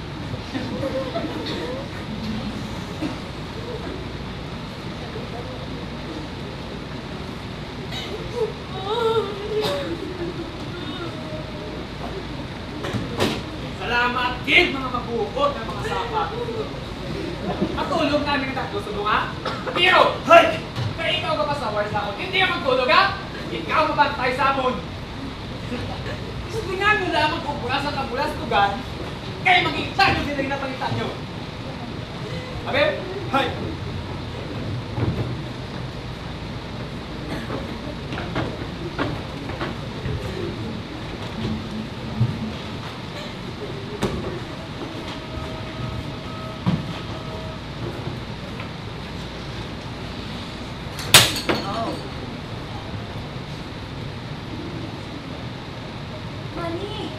Speaker 1: Salamat din mga mabuot ng mga sapa. Matulog namin ang tatlo sa bunga. Pero,
Speaker 2: Hay!
Speaker 1: kaya ikaw ka pa sa wars ako. Hindi ka magtulog ha? Ikaw mabantay sa amon. Gusto nga nyo lang magkubulas at kabulas tugan, kaya magkikita nyo sila yung napangita nyo. Sabi?
Speaker 5: Hay!
Speaker 6: Mani!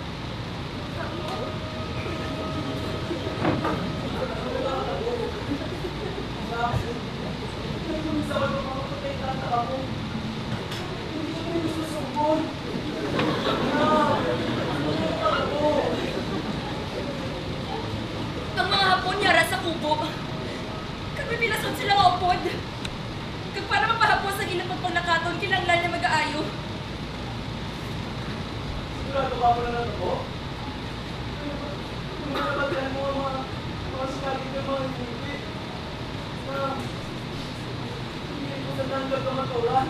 Speaker 6: Ang mga hapon yara sa kubo. Kami pilasod sila nga upod. Kag para mapahapos sa ginapag pagnakaton, kinanglan niya mag-aayo.
Speaker 5: Sigurado ka mo na lang ako? Kung nabagyan mo ang mga mga sumagin ng mga hindi. Na... Hindi ko tanan ka kamaturan.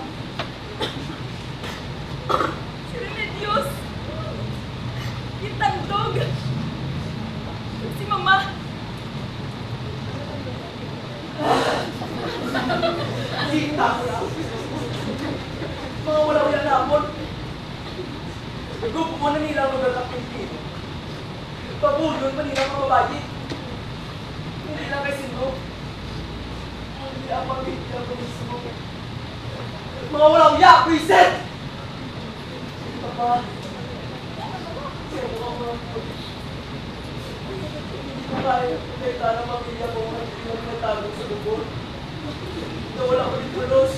Speaker 6: Si Remedios! Itandog! Si Mama!
Speaker 5: Kita ko lang. Mga wala-wala na amon. Grupo mo na nila ang magkakapin. Pabulon pa nila mga babae. Hindi lang kay Sino. Hindi ang pamilya ko mismo. Mga walang yak, Vincent! Papa, siya mo ang mga hindi ko kaya protekta ng pamilya ko at hindi lang natagod sa lubon. Nawala ko dito, Los.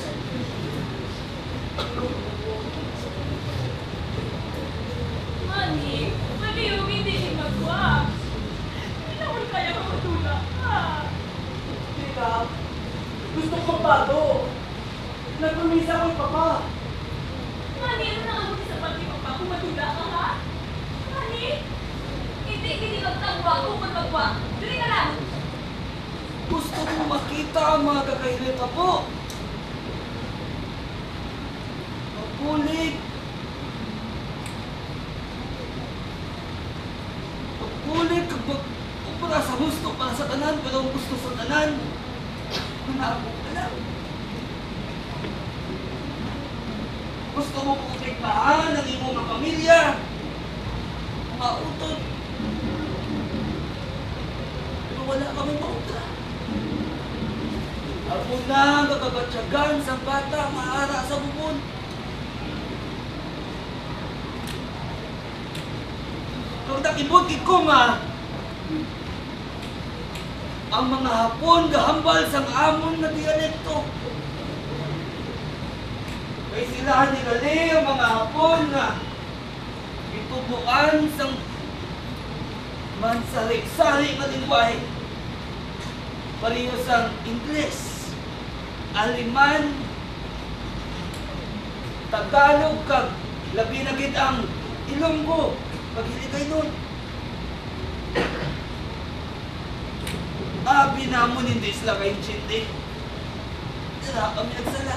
Speaker 6: Mani, mani yung hindi ni magwa. Hindi naman kaya ka matulak ka.
Speaker 5: Hindi ka. Gusto ko magbago. Nagpumisa ko yung papa.
Speaker 6: Mani, ano na ang sa pati mo pa kung matulak ka, ha? Mani, hindi, hindi magtagwa kung magtagwa. Dali ka lang.
Speaker 2: Gusto ko makita ang mga kakailita po. Pagpulik. Pagpulik. Kung para sa gusto, para sa tanan, pero ang gusto sa tanan, manabog ka lang. Gusto mo protektahan ang iyong mga pamilya, mga utod. Pero wala kami mautra. Ako na ang kakagatsagan sa bata maara sa bubon. Kung nakibot ko nga, ang mga Hapon gahambal sa amon na dialekto. Kaya sila nigali ang mga Hapon na itubuan sa mansari-sari nga lingwahe. Pariyo sa Ingles, Aleman, Tagalog, kag labi na gid ang Ilonggo, paghiligay nun. Abi namon hindi sila kayo chindi. Dira kami nagsala.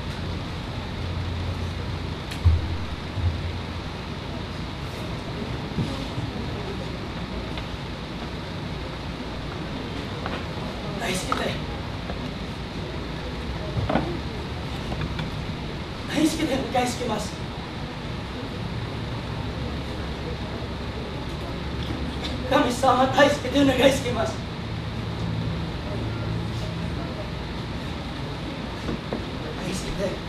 Speaker 2: Nais kita eh. Nais kita guys kimas. Kami sama nais kita na guys kimas. Nais kita eh.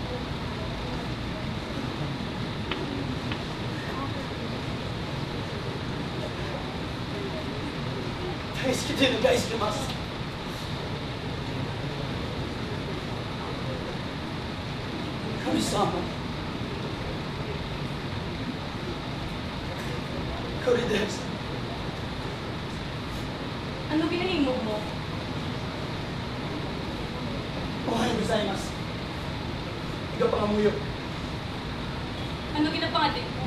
Speaker 2: Nais kita na guys kimas. Kami sama. Corridors.
Speaker 6: Ano ginahimog mo?
Speaker 4: Ohay, gozaimasu. Ikaw pangamuyo.
Speaker 6: Ano ginapangatin mo?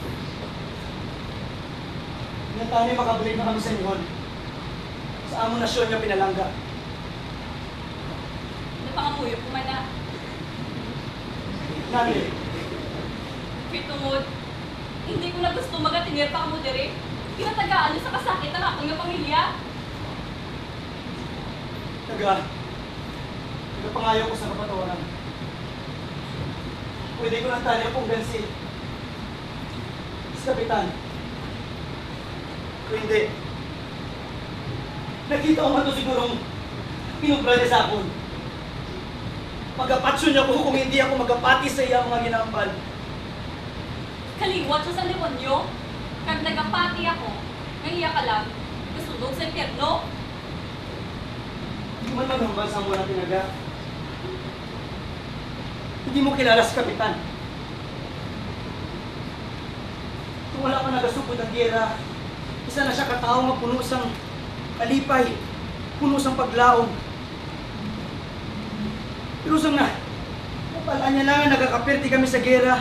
Speaker 4: Natani makabalik na kami sa inyon. Sa among nasyon nga pinalangga.
Speaker 6: Napangamuyo ko man na.
Speaker 4: Nani,
Speaker 6: Pitungod, hindi ko na gusto magatinir pa mo dire. Pinatagaan niyo sa kasakit ng akong nga pamilya.
Speaker 4: Naga, nagapangayaw ko sa kapatawaran. Pwede ko lang tali akong gansi. Sa kapitan. Kung hindi, nakita ko man ito sigurong pinubra niya sa akin. Magapatsyon niya ko kung hindi ako magapati sa iya mga ginambal.
Speaker 6: Kaliwat siya sa demonyo. Kag nagapati ako, ngayon ka lang, kasundog sa impyerno.
Speaker 4: Hindi man maghambal sa mula tinaga. Hindi mo kilala si kapitan. Kung wala ka nagasupod ng gera, isa na siya katao nga puno sang kalipay, puno sang paglaom. Pero sang na, kapala niya lang nagkakapirti kami sa gera.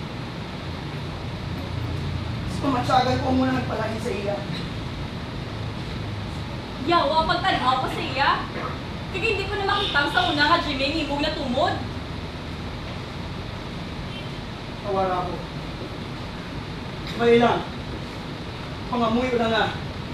Speaker 4: Sa pamatsagan ko muna nagpalahin sa iya.
Speaker 6: Yawa, pagtanaw pa sa iya. Kaya hindi ko na makita sa una nga, Jimmy, ang imong natumod.
Speaker 2: Tawara ako. May lang. Pangamuyo na nga.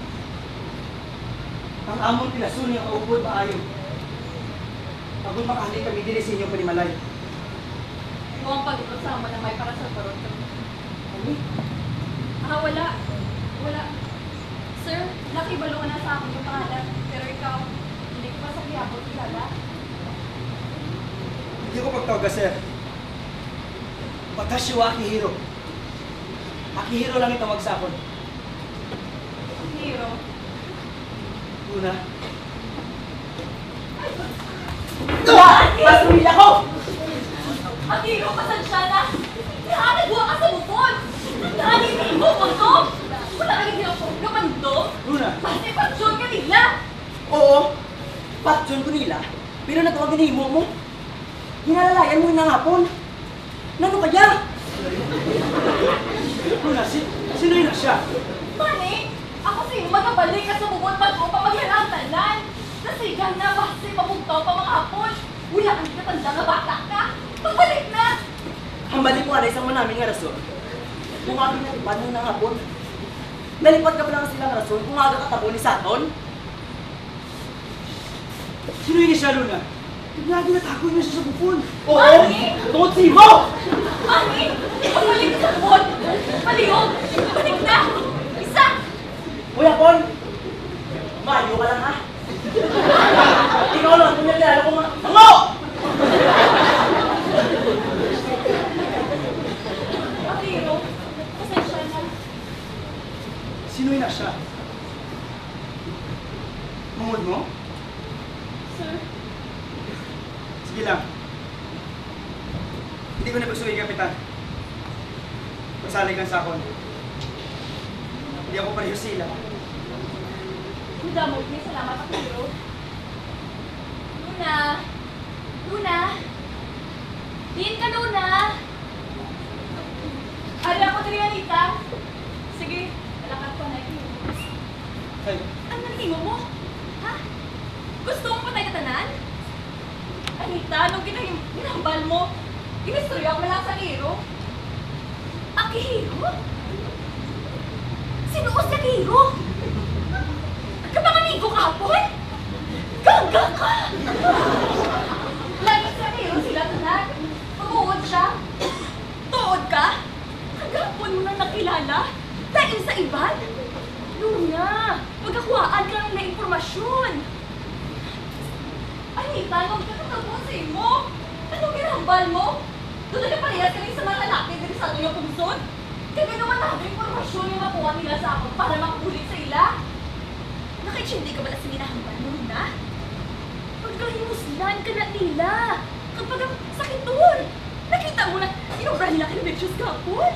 Speaker 2: Ang amon pinasuni ang kaupod maayo. Pagod makahali kami dili sa inyo panimalay.
Speaker 6: Mukhang pag-ibot sa ama na may para sa parot kami.
Speaker 2: Kami?
Speaker 6: Ah, wala. Wala. Sir, nakibalo ka na sa akin yung pangalan. Pero ikaw, hindi ko pa sa kiyapot kilala.
Speaker 2: Hindi ko pagtawag, sir. Watashi wa Akihiro. Akihiro lang itawag sa akin.
Speaker 6: Hero.
Speaker 2: Una.
Speaker 5: Pasumila ko!
Speaker 6: Ang hero, pasensya na. Nakakagawa ka sa bukod. Nakalitin mo ko to. Wala ka nang ginapong naman to.
Speaker 2: Luna.
Speaker 6: Kasi pagsyon ka nila.
Speaker 5: Oo, patyon ko nila. Pero natawag ni mo mo. Hinalalayan mo na hapon. Nano kaya?
Speaker 2: Luna, si, sino yun na siya?
Speaker 6: Mani, ako sa'yo magabalik ka sa bukod bago pa maghanang tanan. Nasigang na ba kasi pabugtaw pa mga hapon. Wala kang katanda nga bata ka. Pagbalik na.
Speaker 5: Hambali ko alay sa namin nga rason. Kung aking natipan mo na hapon. Nalipad ka pa lang silang rason kung aga katabo ni Saton.
Speaker 2: Sino yun siya, Luna? Lagi natakoy niya siya sa bukon.
Speaker 5: Oo!
Speaker 6: Mani!
Speaker 5: Tungkol si mo!
Speaker 6: Mani! Pagbalik ka sa bukod. Palihog. Balik na. Isa.
Speaker 5: Uy, hapon! Mayo ka lang ha? Ikaw lang, kung nagkala ko mga... Ano?
Speaker 6: Ang hero, pasensya na.
Speaker 2: Sino yun na siya? Mungod mo?
Speaker 6: Sir,
Speaker 2: Sige lang. Hindi ko na pagsuwi, Kapitan. Pagsalig lang sa akon. Hindi ako pareho sila.
Speaker 6: Mudamog niya, salamat ang hero. Luna! Luna! Diin ka, Luna! Ari ako, Trianita. Sige, alakad ko na yung
Speaker 2: Ay,
Speaker 6: Ano nalingo mo? Ha? Gusto mong patay ka tanan? Anita, anong ginahim, ginahambal mo? Inistorya mo lang sa hero? Akihiro? Sinuos na hero? Kapag amigo ka hapon? Gaga ka! Lagi sa hero sila tanan. Pag-uod siya. Tuod ka? Hagapon mo lang nakilala? Dahil sa iban? Luna, magkakuhaan ka lang na impormasyon. Anita, huwag ka katapos sa imo. Anong ginahambal mo? Doon na parehas ka rin sa mga lalaki dito sa tuyong pungsod. Kaya naman natin impormasyon yung nakuha nila sa ako para makakulit sa ila. Nakitsindi ka ba na sinahambal mo, Luna? Pagkahimuslan ka na nila. Kapag ang sakit doon. Nakita mo na, inobra nila kayo Vicious Couple.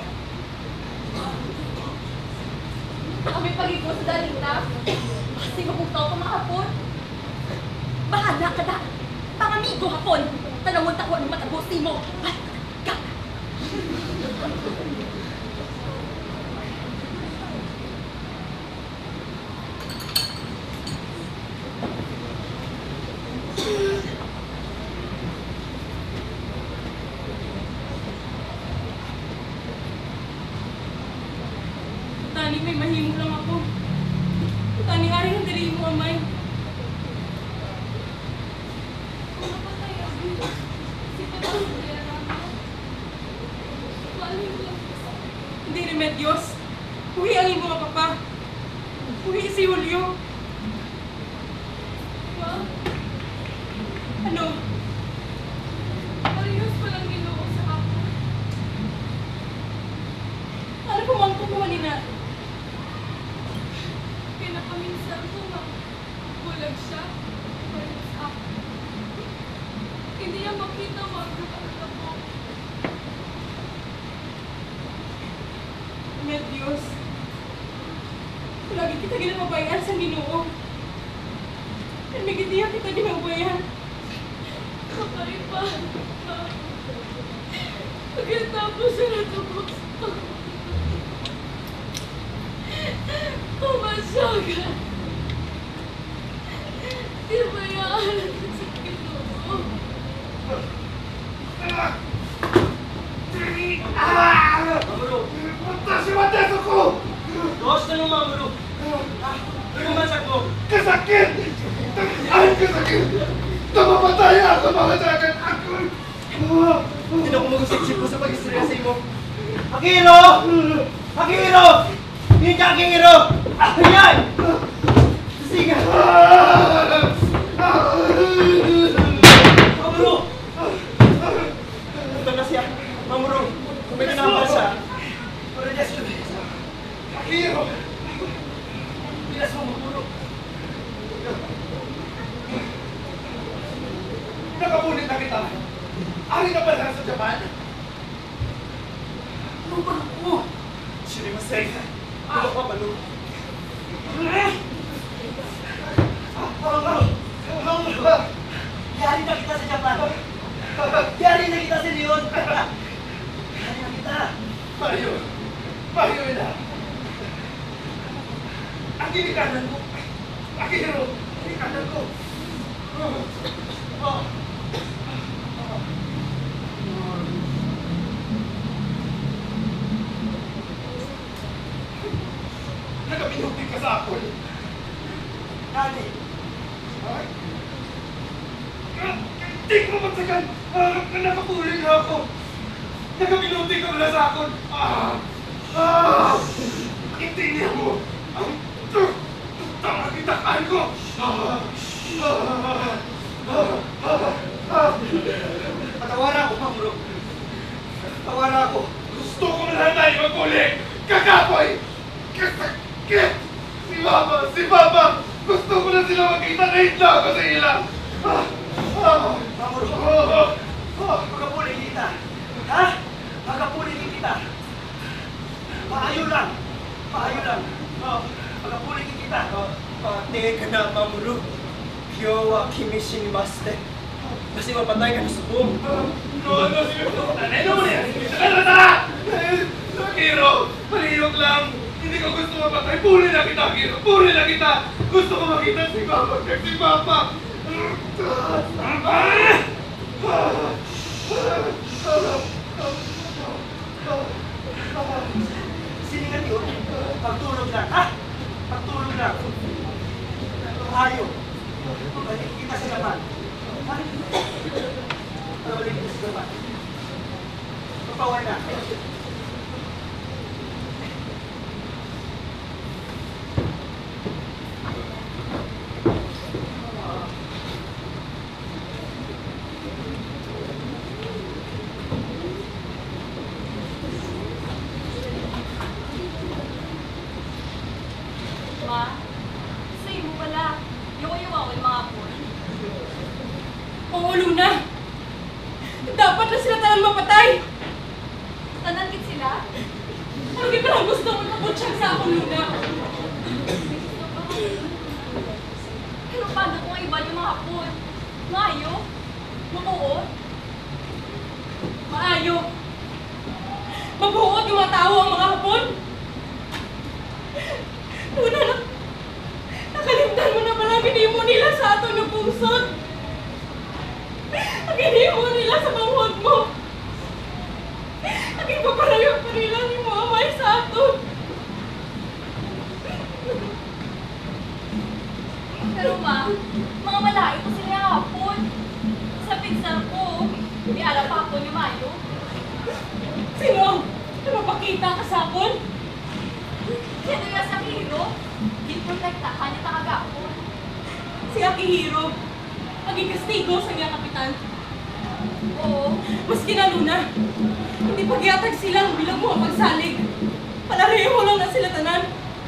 Speaker 6: Kami pag-ipo sa Dalita. Kasi mapugtaw pa mga hapon. Bahala ka na. Pangamigo hapon. Tanawon tako ang matagos mo. Ay, kaka.
Speaker 3: Tani, may mahimo lang ako. Tani, ari ang diri mo, amay. Hindi Remedios. Uwi ang imo nga papa. Uwi si Julio. Ma? Ano? Parehas palang ginoo sa ako. Ano po mang kumuha ni na? Pinapaminsan ko ma. Bulag siya. Parehas ako. Hindi niya makita magkakata ko. Med Diyos. Lagi kita ginababayan sa Ginoo. Nagigitiya kita ginababayan. Kapay pa. Pagkatapos na natapos ako. Pumasyagan. Di ba yan?
Speaker 1: Mamuro!
Speaker 7: Mataas yung mataas ako!
Speaker 1: Dos na yung Mamuro! Ano masak mo?
Speaker 7: Kasakit! Ang kasakit! Namamatay ako mga dragon! Ako!
Speaker 5: Hindi na ako mag-usip mo sa pag-istorya sa imo. Akiro! Akiro! Hindi ka Akiro! Ayan! Sige!
Speaker 1: Mamuro! Punta na siya! Mamuro! Kung may kinampan siya! Pero just yun!
Speaker 7: Akiro!
Speaker 1: Bilas mo Mamuro!
Speaker 7: Nakapunit na kita! Ari ka pala sa Japan?
Speaker 1: Ano ba ako? Shirimasei! Ano ka ba no?
Speaker 5: Yari na kita sa Japan! Yari na kita sa Leon! Yari na kita!
Speaker 7: Mario! Mario na! Ang ginikanan ko! Akiro! Ginikanan ko! Oh! Nagabinutin ka sa ako!
Speaker 5: Nani?
Speaker 7: Ay! Hindi ko mapagsagan! Ah, nakapuling na ako! Nagabinutin ka wala sa akin! Ah! Ah! Intindihan mo! Ang tama kitakaan ko! Ah! Ah! Ah! Ah! Ah!
Speaker 5: Patawaran ako, Mamuro! Patawaran ako!
Speaker 7: Gusto ko na lang tayo magpuling! Kakapoy! Kasakit! Si Mama! Si Papa! Gusto ko na sila makita! Kahit na ako sa ila! Ah! Ah!
Speaker 5: Mamuro!
Speaker 7: Ah! Ah!
Speaker 5: Magapuling kita! Ha? Magapuling kita! Maayo lang! Maayo lang! Oh, magapuling kita!
Speaker 1: Pate ka na Mamuro! Kyo wa kimi shinimaste! Kasi mapatay ka na sa buong!
Speaker 7: No, no, sige po! Ano mo yan? Ano na? Akiro! Malihok lang! Hindi ko gusto mapatay! Puli na kita, Akiro! Puli na kita! Gusto ko makita si Mama at si Papa!
Speaker 5: Siningan yun! Pagtulog lang! Ha? Pagtulog lang! Ayaw! Balik kita sa Japan! Ha? Balik kita sa Japan! Pagpaway na!
Speaker 6: Ma, sa'yo mo pala. Yawa-yawa ko yung mga apoy.
Speaker 3: Oo, Luna! Dapat na sila tanan mapatay!
Speaker 6: Tanangkit sila.
Speaker 3: Ano kita lang gusto mo nakutsang sa akong Luna?
Speaker 6: Pero paano kung iba yung mga apoy? Maayo? Mabuot?
Speaker 3: Maayo! Mabuot yung mga tao ang mga hapon! Luna, na, nakalimtan mo na pala ginimo nila sa ato ng pungsod! Ang ginimo nila sa panghod mo! Ang ipaparayo pa nila ni mo amay sa ato!
Speaker 6: Pero ma, mga malayo ko sila hapon. Sa pinsar ko, di alam pa ako ni Mayo.
Speaker 3: Sino? Napapakita ka sa akon?
Speaker 6: Kaya doon sa hero, giprotektahan niya talaga ako.
Speaker 3: Si Akihiro, maging kastigo sa niya kapitan.
Speaker 6: Oo,
Speaker 3: Maski na Luna, hindi pagyatag silang bilang mo ang pagsalig. Palareho lang na sila tanan.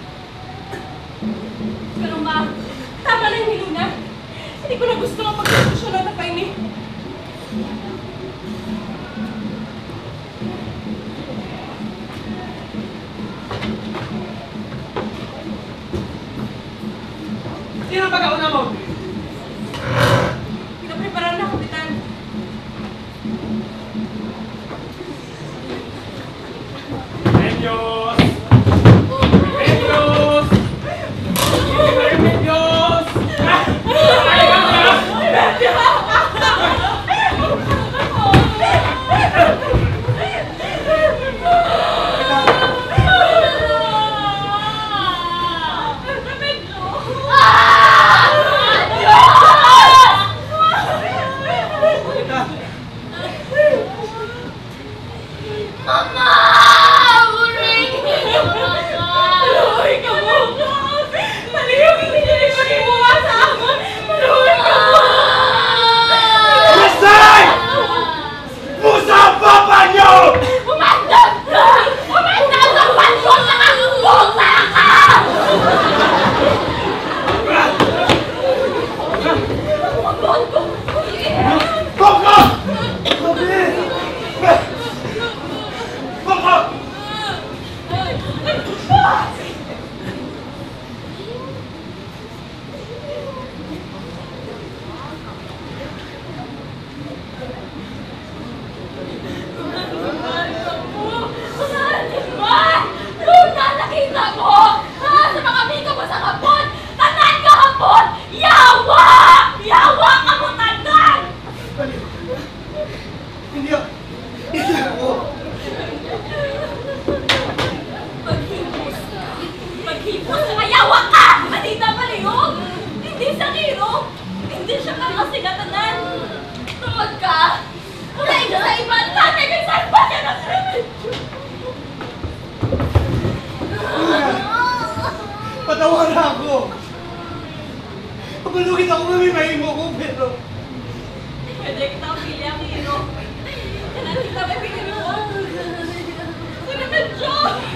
Speaker 6: pero ma,
Speaker 3: Tama na yung Luna. Hindi ko na gusto ang pagdiskusyon na tapay ni.
Speaker 1: Sino ang pag-auna mo?
Speaker 3: Pinapreparan na, kapitan.
Speaker 1: Medios! Medios! Medios! Ay,
Speaker 6: Mama! Uring!
Speaker 3: Maluhay ka mo! Maliyong hindi niyo rin maghibuwa sa akin! Maluhay ka mo!
Speaker 7: Lasay! Pusa ang papa niyo!
Speaker 6: Umandam ka! Umandam sa panso sa kabuta ka!
Speaker 7: Baka! Sabi! Baka!
Speaker 6: Luna, nakita mo! Ha? Sa mga amigo mo sa hapon! Tanan ka hapon! Yawa! Yawa ka mo tanan!
Speaker 7: Hindi ako! Hindi ako!
Speaker 6: Maghipos ka! Maghipos ka! Yawa ka! Anita Palihog! Hindi siya hero! Hindi siya kakasigatanan! Tumag ka! Kulay ka sa iba! Tatay ka sa iba ka ng remedyo!
Speaker 7: Patawaran ako! Pagulugin ako, mamimahin mo ko, pero...
Speaker 6: Pwede kita pili ang hero! Kailan kita may pinili mo? Sa remedyo!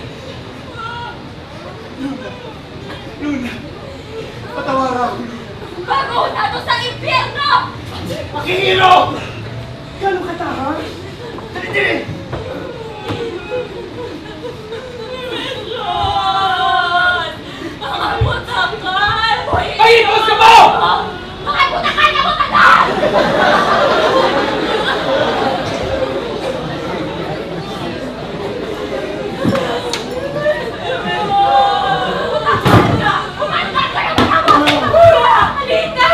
Speaker 7: Luna! Luna! Patawaran ako!
Speaker 6: Bago na to sa impyerno!
Speaker 7: Makihiro! Gano'ng katahan? Dali, dali!
Speaker 6: Remedyon! Mga butakal!
Speaker 1: Ay, inos ka mo!
Speaker 6: Mga butakal na butakal! Butakal ka! Bumakal ka na mga butakal! Halika!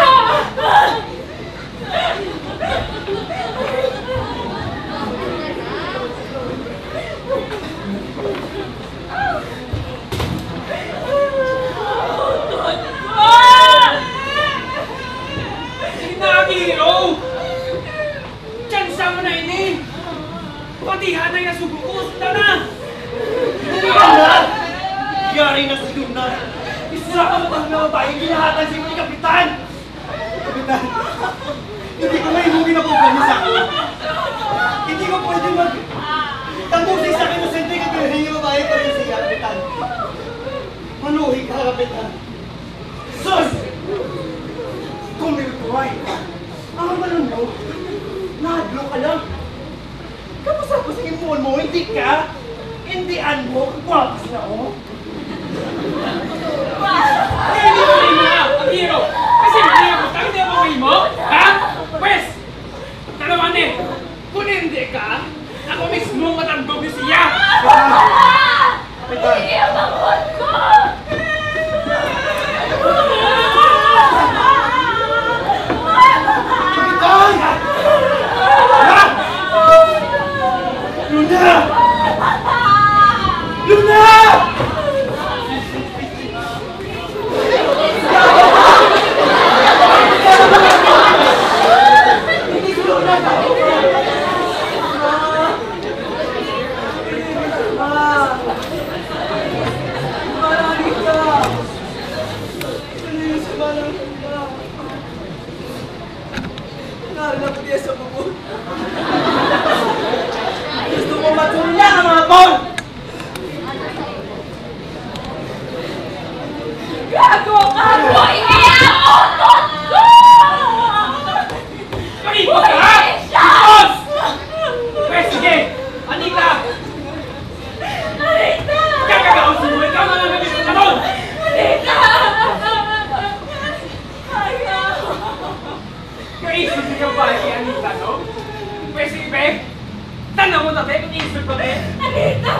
Speaker 1: Hinahiro! Tsansa mo na ini! Patihan na yung nasugo ko! Sunda na!
Speaker 7: Luna! Yari na si Luna! Isa ka matang na babae, ginahatan siya ni Kapitan! Kapitan! Hindi ko mahimugi na problema sa akin! Hindi ko pwede mag... Tambusay sa akin na sente ka pinahingi babae pa rin siya, Kapitan! Manuhi ka, Kapitan! Sus! Kung may buhay, ang manon mo, nahadlo ka lang. Kamusta po sa imuon mo, hindi ka? Indian mo, guwapas na oh.
Speaker 1: Kaya hindi mo rin na! Ang hero! Kasi hindi ako tang, hindi ako rin mo! Ha? Pwes! Talaman eh! Kung hindi ka, ako mismo matandog niyo siya!
Speaker 7: Kapitan!
Speaker 6: Hindi ang bangon ko!
Speaker 7: Kapitan! Luna! Luna! Gusto mo matulya ang mga bon!
Speaker 6: Gago ka! Boy, kaya ako! Ko!
Speaker 1: Pakita ka ha! Boss! Pwes, sige! Anita!
Speaker 6: Anita!
Speaker 1: Kakagaosin mo! Ikaw na lang gamit ng tanong!
Speaker 6: Anita! Ayaw!
Speaker 1: Kaisip ka ba si Anita, no? Pwes, ibe! Tanaw mo tate kung iisip ko te!
Speaker 6: Anita!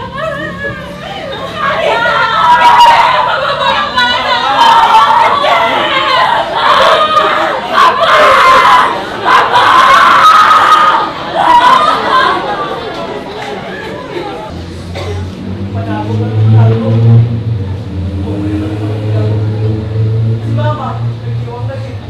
Speaker 6: Anita! Magbabaya ka na! Papa! Papa!
Speaker 7: Panalo ka ng panalo. Si Mama, nag-iwang na rin.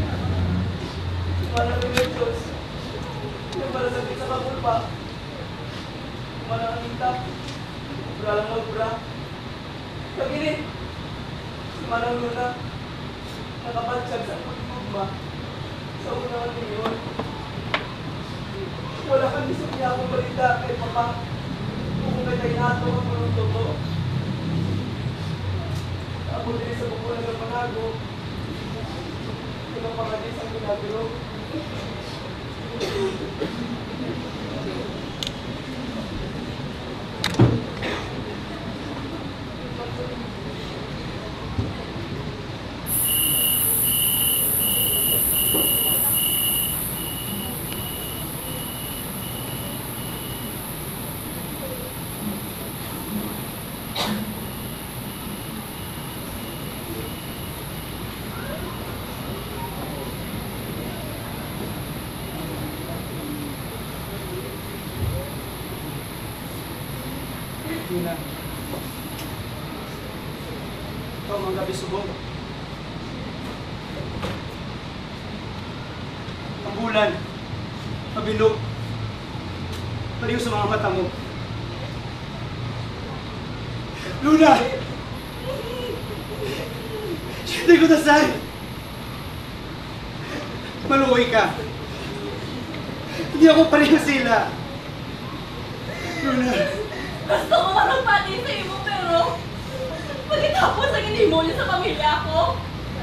Speaker 7: Para ng Diyos. Yung malasakit sa kakulpa.
Speaker 5: Manang Anita. Pura lang lang pura. Kagini. Si Manang Luna. Nakabansag sa pagtugma. Sa unang ngayon. Wala kang isip niya akong balita kay Papa. Kung may tayo nato ang mga totoo. Ako din sa bukulan ng Manago. Ilang mga dis ang ginaguro.
Speaker 4: Luna. Ikaw mga gabi subong. Ang bulan, pabilog, paliw sa mga mata mo. Luna! Hindi ko nasay! Maluoy ka. Hindi ako pareho sila. Luna!
Speaker 6: Gusto ko maragpati sa imo, pero pagkatapos ang inimuli sa pamilya ko,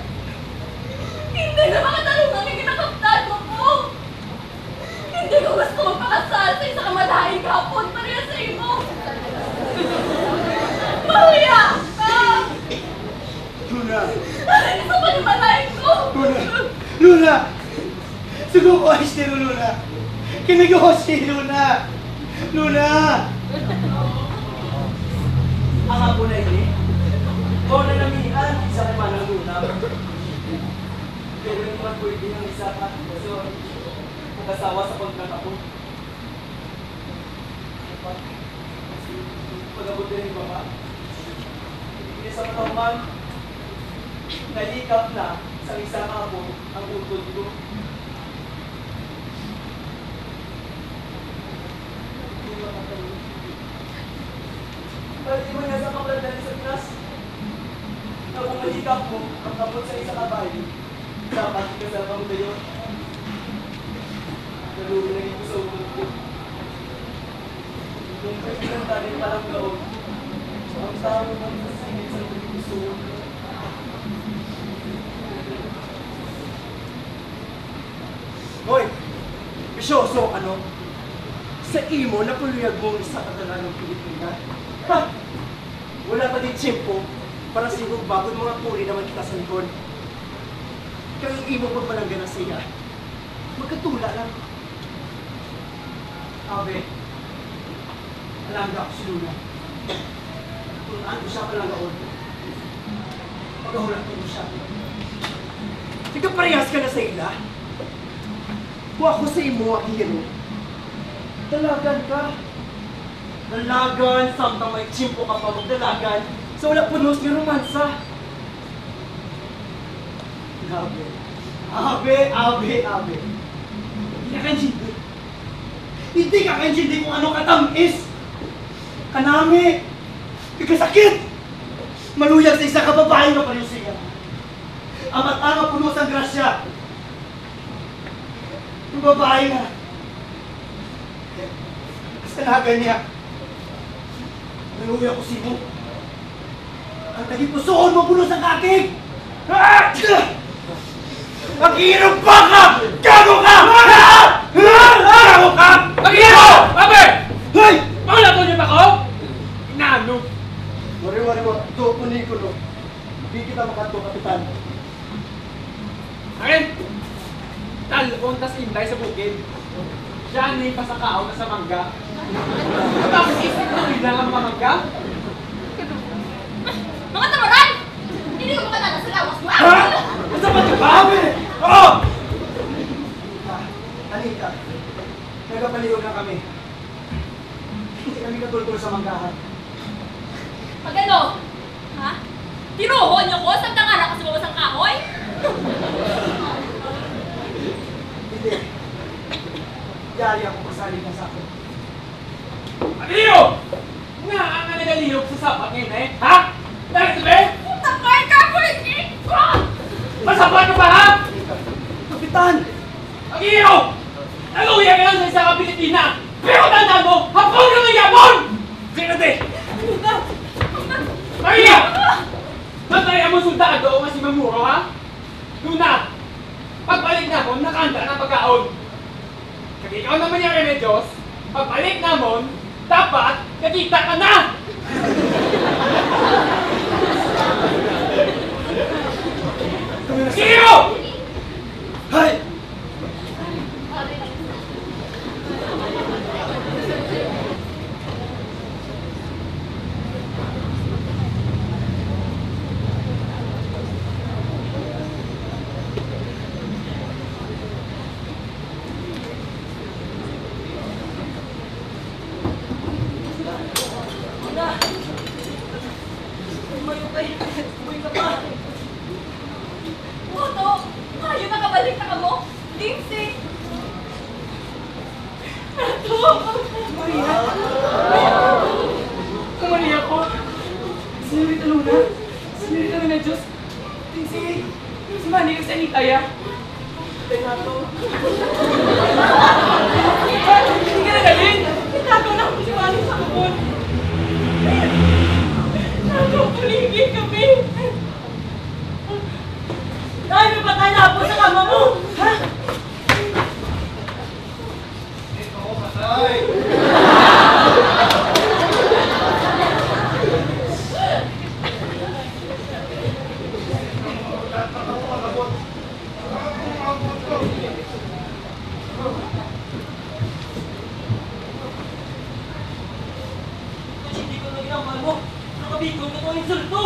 Speaker 6: hindi na makatalungan ang kinakaptan mo po. Hindi ko gusto magpakasal sa isa kamalaing kapon pareha sa imo. Maria! Ah!
Speaker 4: Luna!
Speaker 6: Ano sa panimalaing ko?
Speaker 4: Luna! Luna! Sugo ko ay si Luna! Kinigo ko si Luna! Luna!
Speaker 5: Ang apo na ini, o na namihan, isa kay Manang Luna. Pero yung mga pwede ng isa ka, so, pag-asawa sa pagkakapon. Pag-abot din yung baba. Hindi sa katawan, nalikap na sa isang apo ang utod ko. Hindi makatawa. Pero di mo niya sa kaplandan sa Pinas. Na kung malikap mo, ang kapot sa isang kabay, dapat ikasal mo tayo. Naluwi na ito sa utod ko. Kung pwede lang tayo parang gaon, ang tao naman sa singit sa puso.
Speaker 4: Hoy! Bisyoso, ano? Sa imo, napuluyag mo sa katalan ng Pilipinas. Ha! Wala pa din tiyempo para siguro bago mga puri naman kita sa likod. Kaya yung imo pagpalanggana sa iya, magkatula lang. Abe, alangga ako si Luna. Kung ano siya palanggaon, pagkahulat ko siya. Nagkaparehas ka na sa ila. Kung ako sa imo ang hero, dalagan ka. Dalagan, samtang may tsimpo ka pa magdalagan, sa wala punos ng romansa. Abe, abe, abe, abe. Hindi ka kanjindi. Hindi ka kanjindi kung ano katamis. Kanami. Ikasakit. Maluyag sa isa kababae na paliw siya. Amat nga punos ang grasya. Yung babae na. Kasalagan niya. Naluwi ako sino. Ang naging pusoon mo punos ang kakig! Ah! Mag-iirog pa ka! Gago ka! Gago ka!
Speaker 1: Mag-iirog! Abe!
Speaker 4: Hoy!
Speaker 1: Pangalatan niyo ba ako? Inaano?
Speaker 4: Wari-wari mo, ito po ni Kulo. Hindi kita makato, Kapitan.
Speaker 1: Akin! Talon tas inday sa bukid. Siya na yung pasakaaw na sa mangga. Tapos isip mo bilang ang pamangga?
Speaker 6: Mga tamaran! Hindi ko makatala sa lawas mo.
Speaker 4: Ha? Basta ba ito ba? Oo! Ah, Anita, nagapalihog na kami. Hindi kami katultul sa manggahan.
Speaker 6: Pag ano? Ha? Tinuhon niyo ko? Saan tanganak ko sa bawas ang kahoy?
Speaker 4: Hindi. Yari ako pasali ka sa akin. Agiliw! Nga ang nagalihok sa sapat ngayon eh, ha? Dahil sabi?
Speaker 6: Takay ka ko eh!
Speaker 4: Masapat ka ba, ha?
Speaker 2: Kapitan!
Speaker 4: Agiliw! Naluya ka lang sa isa ka Pilipina! Pero tandaan mo, hapon ka ng yapon! Sige natin! Maria! Mataya mo sundado nga si Mamuro, ha? Luna! Pagbalik na mo, nakanda ng pagkaon. Kaya ikaw naman yung Remedios, pagbalik na mo, dapat nakita ka na! Sige mo!
Speaker 2: Hay!
Speaker 6: Moto! Ayaw nakabalik na ka mo! Lindsay! Nato!
Speaker 4: Maria! Kumali ako! Senyorita Luna! Senyorita Remedios! Si... si Manny yung sanitaya! Renato! Hindi ka nagaling!
Speaker 3: Itago na ako si Manny sa kapon. Nato, paligid kami. Dahil may patay na po sa kama mo. Ha?
Speaker 2: Hindi ko na ginawa mo! Nakabigong na ko ang insulto!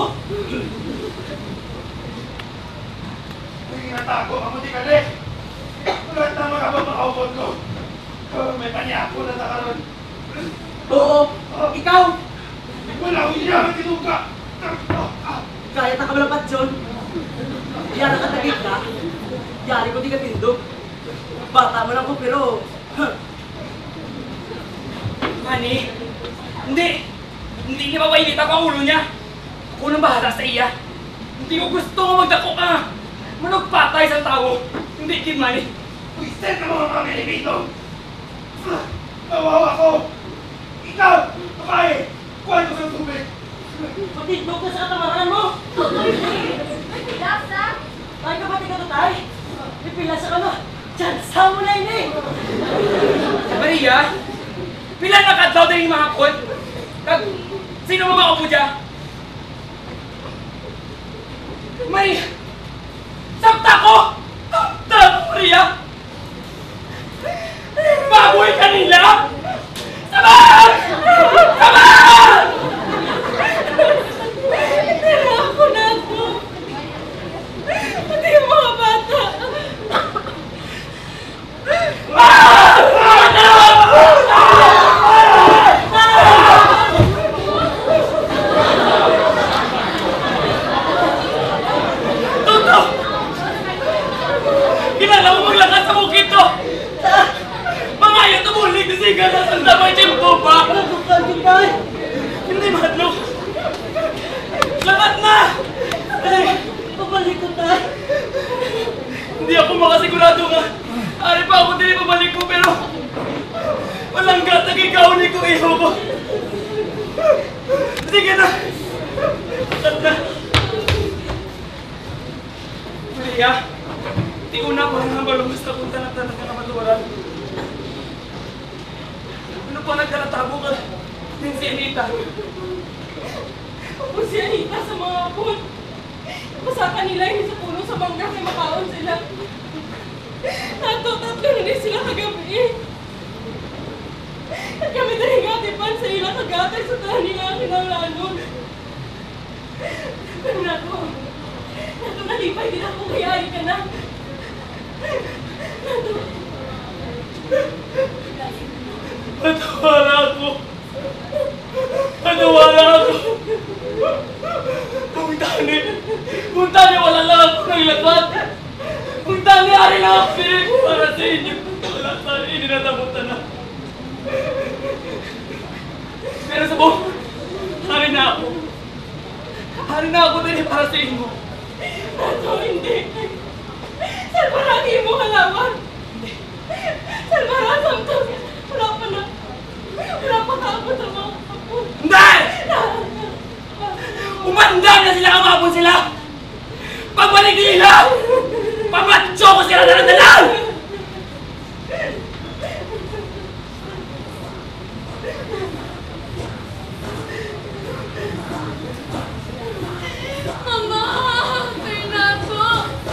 Speaker 7: Natago ako di kali. Lahat na mga abang makaubod ko. May panyako na nakaroon.
Speaker 2: Oo! Ikaw!
Speaker 7: Wala akong iyaman tinuka.
Speaker 2: Kaya ta kamalapat, John! Yara ka tagit na! Yari ko di ka tindog! Bata mo lang ko pero...
Speaker 1: Manny! Hindi! Hindi niya mapainit ako ang ulo niya! Ako nang bahala sa iya! Hindi ko gusto nga magdako ka! Managpatay sa tao! Hindi, Kid Manny!
Speaker 7: Pwister ka mga mga Pilipino! Nawawa ko! Ikaw! Babae! Kuhan ko sa tubig!
Speaker 2: Matindog ka sa katamaran mo!
Speaker 6: Lasa!
Speaker 2: Tayo ka pati ka to, tay! Pipila sa kano! Tsansa mo na yun eh!
Speaker 1: Maria! Pila na kadlaw din yung mga hapon? Kag... Sino mo ba upo dyan? Maria! Sakta ko! Sakta ko, Maria! Baboy ka nila! Saban! Saban!
Speaker 3: Tira ako na ako. Pati yung mga bata.
Speaker 1: Toto! Kilala mo maglakad sa bukid to! Mga ayaw tumulig na siga na sa damay tiyempo pa!
Speaker 2: Nagkukagin tay!
Speaker 1: Hindi madlok! Labat na!
Speaker 2: Tay! Pabalik ko, tay!
Speaker 1: Hindi ako makasigurado nga. Ari pa ako din pabalik ko pero... Walang gatag ikaw ni ko iho ko. Sige na! Labat na! Maria, di una ko nga balong gusto kong tanak-tanak ka na matuwaran. Ano pa nagkalatabo ka? Din si Anita.
Speaker 3: Ako si Anita sa mga apon. Pasakan nila yung sa puno sa bangka kay makaon sila. Tato, tatlo na din sila kagabi. At kami dahil gatipan sa ilang kagatay sa tahan nila kinalanon. Pero nato, nato nalipay din ako kayari ka na. Nato,
Speaker 1: Patawala ako! Patawala ako! Kung tani, kung tani wala lang ako ng lapat! Kung tani ari lang ako para sa inyo! Wala sa inyo, natapot na. Ano na ako din para sa inyo?
Speaker 3: Nato, hindi. Salvarang imo halaman. Salvarang samtang wala pa na. Wala pa kaabot ang mga kapon.
Speaker 1: Hindi! Umandang na sila kamapon sila! Pagbalik nila! Pamatso ko sila na nadalang!
Speaker 6: Mama! Renato!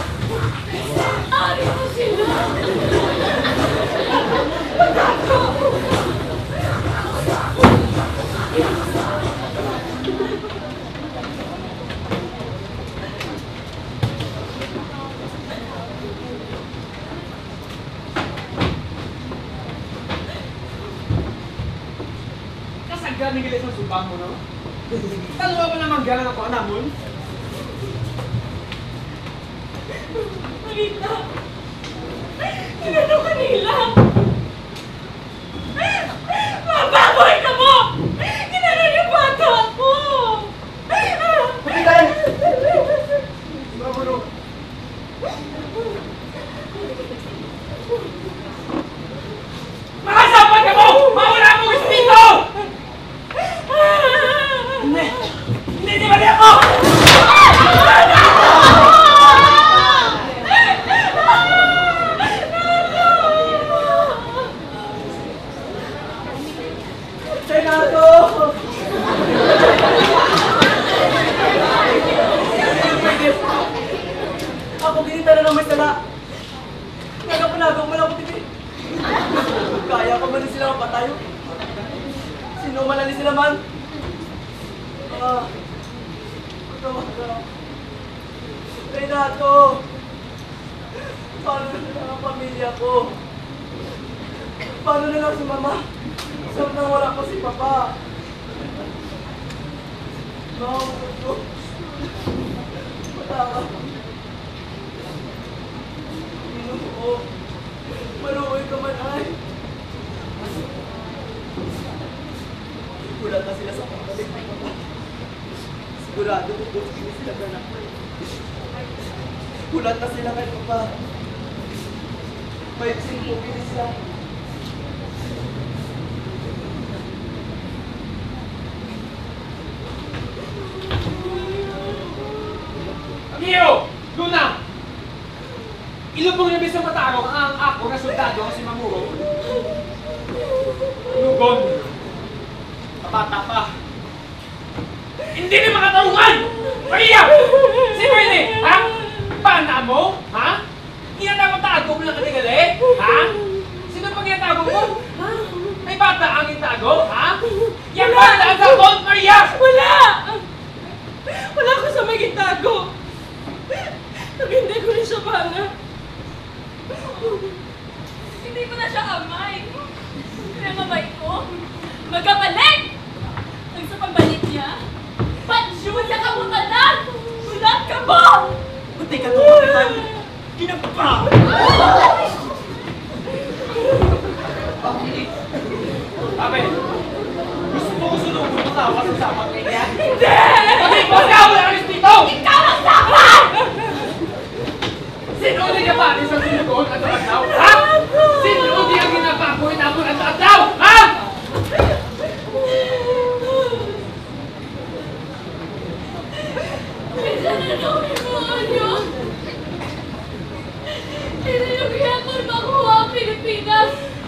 Speaker 6: Ari mo sila!
Speaker 1: Kasaggan ng gilis ng subang mo, no? Talwa pa naman galang ako, anamon?
Speaker 3: Marita! Ginano ka nila! Mababoy ka mo! Ginano yung bata ako!
Speaker 1: Pagkitan! Bravo, no? Makasapan ka mo! Mawala mo gusto dito! Hindi! Hindi, di mali ako!
Speaker 5: Renato! Ako ginita na ng may sala. Nagapanagaw mo lang ako tibig. Kaya pa man sila mapatayo. Sino malali sila man? Ah, pagkawa ka. Renato! Paano na lang ang pamilya ko? Paano na lang si mama? Saan nang wala ko si papa? No, no. Pataka. Ginoo. Maluoy ka man ay. Gulat na sila sa pagkabalik ng papa. Sigurado ko kung hindi sila ganak. Gulat na sila kay papa. May singko bilis sila.
Speaker 1: Amiyo! Luna! Ilubong niya bisang mataro ang ako na soldado ang si Mamuro. Lugon! Kabata pa! Hindi ni makataungan! Maria! Sino yun eh? Ha? Pana mo? Ha? Ginatago mo lang katigali? Ha? Sino pang ginatago mo? May bata ang itago? Ha? Yan ba ang sakon, Maria?
Speaker 3: Wala! Wala ko sa may gitago! Sabi hindi ko rin siya banga.
Speaker 6: Hindi ko na siya amay. Kaya mabay ko. Magkabalik! Ang sa pagbalik niya, pansyon sa kabutanan! Ulat ka mo!
Speaker 5: Buti ka to, kapitan! Ginagpa!
Speaker 1: Sabi, gusto mo ko sunugod mo tawa sa sapat kanya?
Speaker 3: Hindi!
Speaker 1: Sabi, bakit ka wala alis dito?
Speaker 6: Ikaw ang sapat!
Speaker 1: Sino ulit ka pa sa sunugod at adlaw? Ha? Sino ulit ang ginabagoy na ako at adlaw? Ha?
Speaker 6: Minsan na namin mga nyo. Tinilugyan ko na makuha ang Pilipinas.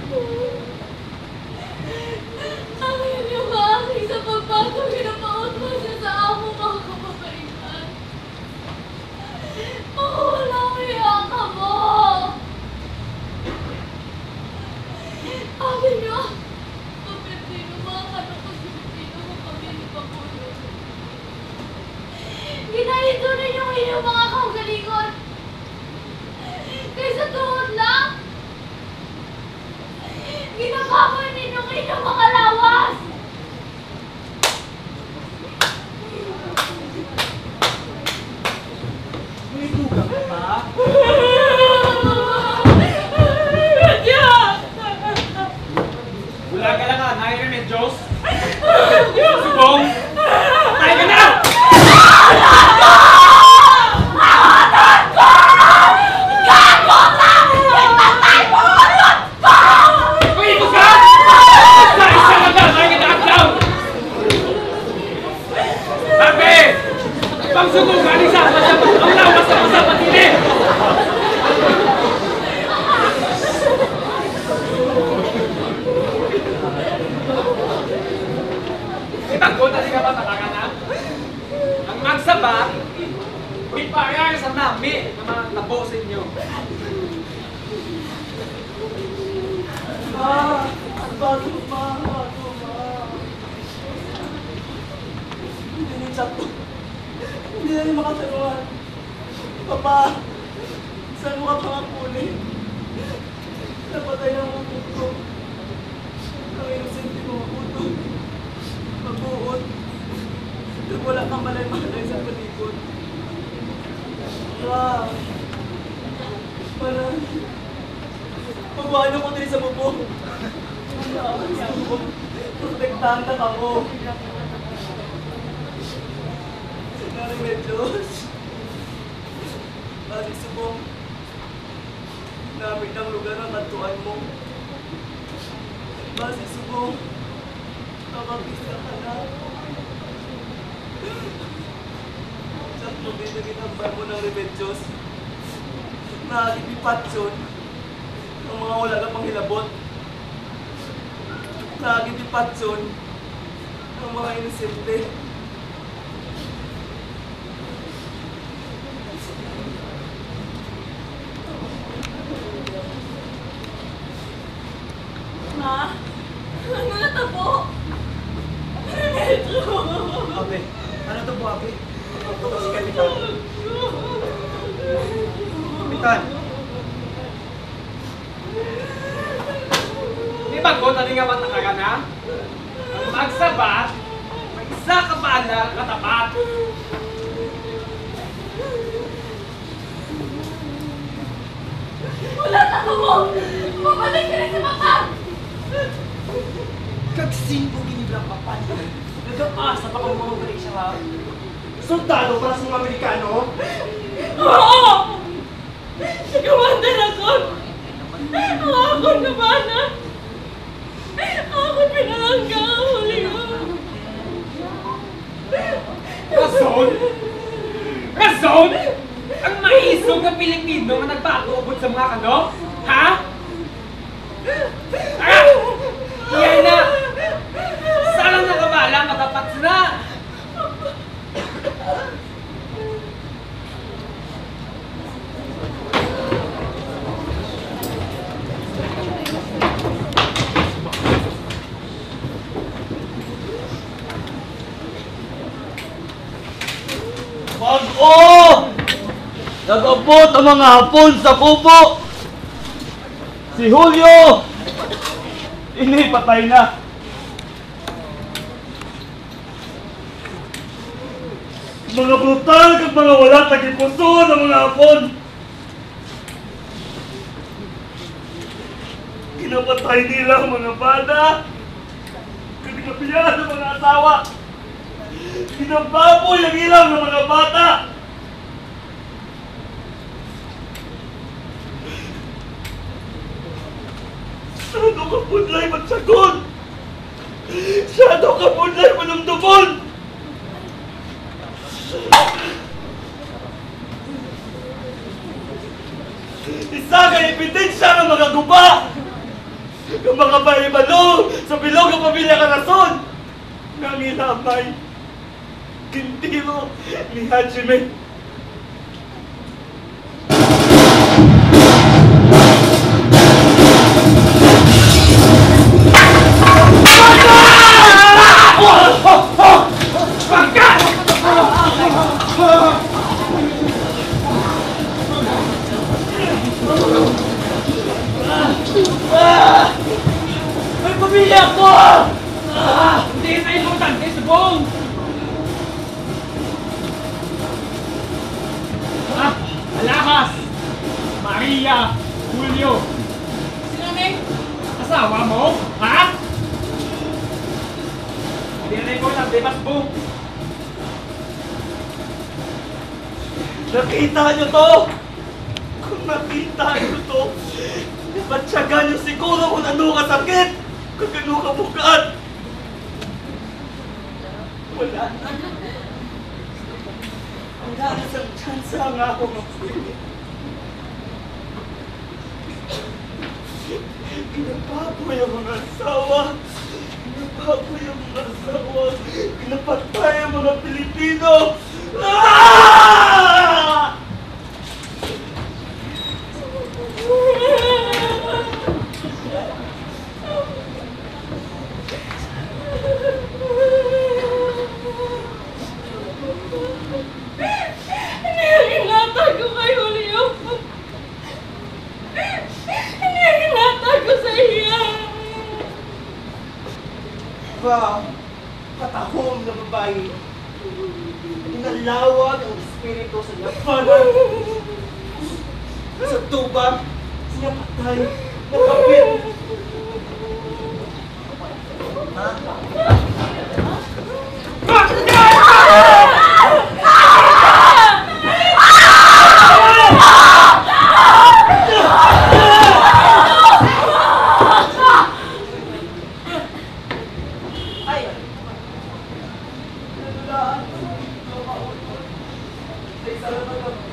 Speaker 6: Ang inyong aking sa pagbato, ginapaot mo siya sa amo mga kapapalitan. Mawala ko yung ka mo. Akin nyo, Pilipino, mga kanapag Pilipino sa pamilya Pangulo. Ginahito rin yung inyong mga kaugalingon. Kaysa tuhod lang, ginagawa ninyong inyong mga lawas.
Speaker 5: May dugang ka pa?
Speaker 3: Radya!
Speaker 1: Wala ka lang ha, Nair Medjos. Subong! Patay ka na! bago na ka patakakan na. Ang magsaba, iparang sa nami na mga tabo sa inyo.
Speaker 5: Ma, ang bago, ma, ang bago, ma. Hindi rin sakto. Hindi na rin makataruan. Papa, saan mo ka pangapunin? Napatay ng mga puto. Ang inosente mo mga puto. Mabuot. Nang wala kang malay-malay sa palikod. Ma, para magwano ko din sa bubong. Ang mo, protektahan na ako. Sinari na Diyos. Balik subong. Namit ang lugar ng kantuan mo. Balik subong. Nakapisa ka na. Sakto din na ginambay mo ng remedyos. Nakikipat yun. Ang mga wala kang panghilabot. Nakikipat yun. Ang mga inosente.
Speaker 6: Ma, ano na tabo?
Speaker 2: Abe, ano to po, Abe? Ito si Kapitan. Kapitan.
Speaker 1: Di bago na nga patakakan na. Ang magsabat, may isa ka bala katapat.
Speaker 6: Wala tabo mo! Pabalik ka na sa mata!
Speaker 2: Kagsimbo giniblang papan. Nagapasa pa kung mga balik siya, ha?
Speaker 7: Soldado para sa mga Amerikano?
Speaker 6: Oo! Nagkamandan ako! Ang ako na bana! Ako pinalangga ang huli ko!
Speaker 1: Rason? Rason? Ang maisog na Pilipino na nagpatuubod sa mga kano? Ha? Ah! Yan na! Sana nakabala, matapat na!
Speaker 2: Pag-o! Nag-abot ang mga hapon sa kubo! Si Julio! Ini patay na! Mga brutal kag mga wala tagipuso ng mga hapon! Kinapatay nila ang mga bata! Kaginapiyan ang mga asawa! Kinababoy ang ilang ng mga bata! Sado ka punlay magsagon! Sado ka punlay manumdumon! Isa ka ebidensya ng mga guba! Ng mga baibalo sa bilog ng pamilya Karason! Nang ilamay! Kintiro ni Hajime!
Speaker 1: May pamilya ko! Ah, hindi na importante sa buong! Ah, Alahas! Maria! Julio! Sino may asawa mo? Ha? Hindi na importante, mas buong!
Speaker 2: Nakita niyo to! Kung nakita niyo to, patsagan niyo siguro kung ano kasakit! Kung ano kabukaan! Wala na. Wala na isang chance nga ako mag-uwi. Ginababoy ang mga asawa! Ginababoy ang mga asawa! mga Pilipino! Ah!
Speaker 3: Hindi ang inatag ko kay Julio. Hindi ang inatag ko sa iya.
Speaker 2: Ba, katahom na babae. Inalawag ang espiritu sa labanan. Sa tubang, siya patay, nakapit.
Speaker 5: Ay! Nanulaan ko. Lumautol. Sa isa lang na gabi.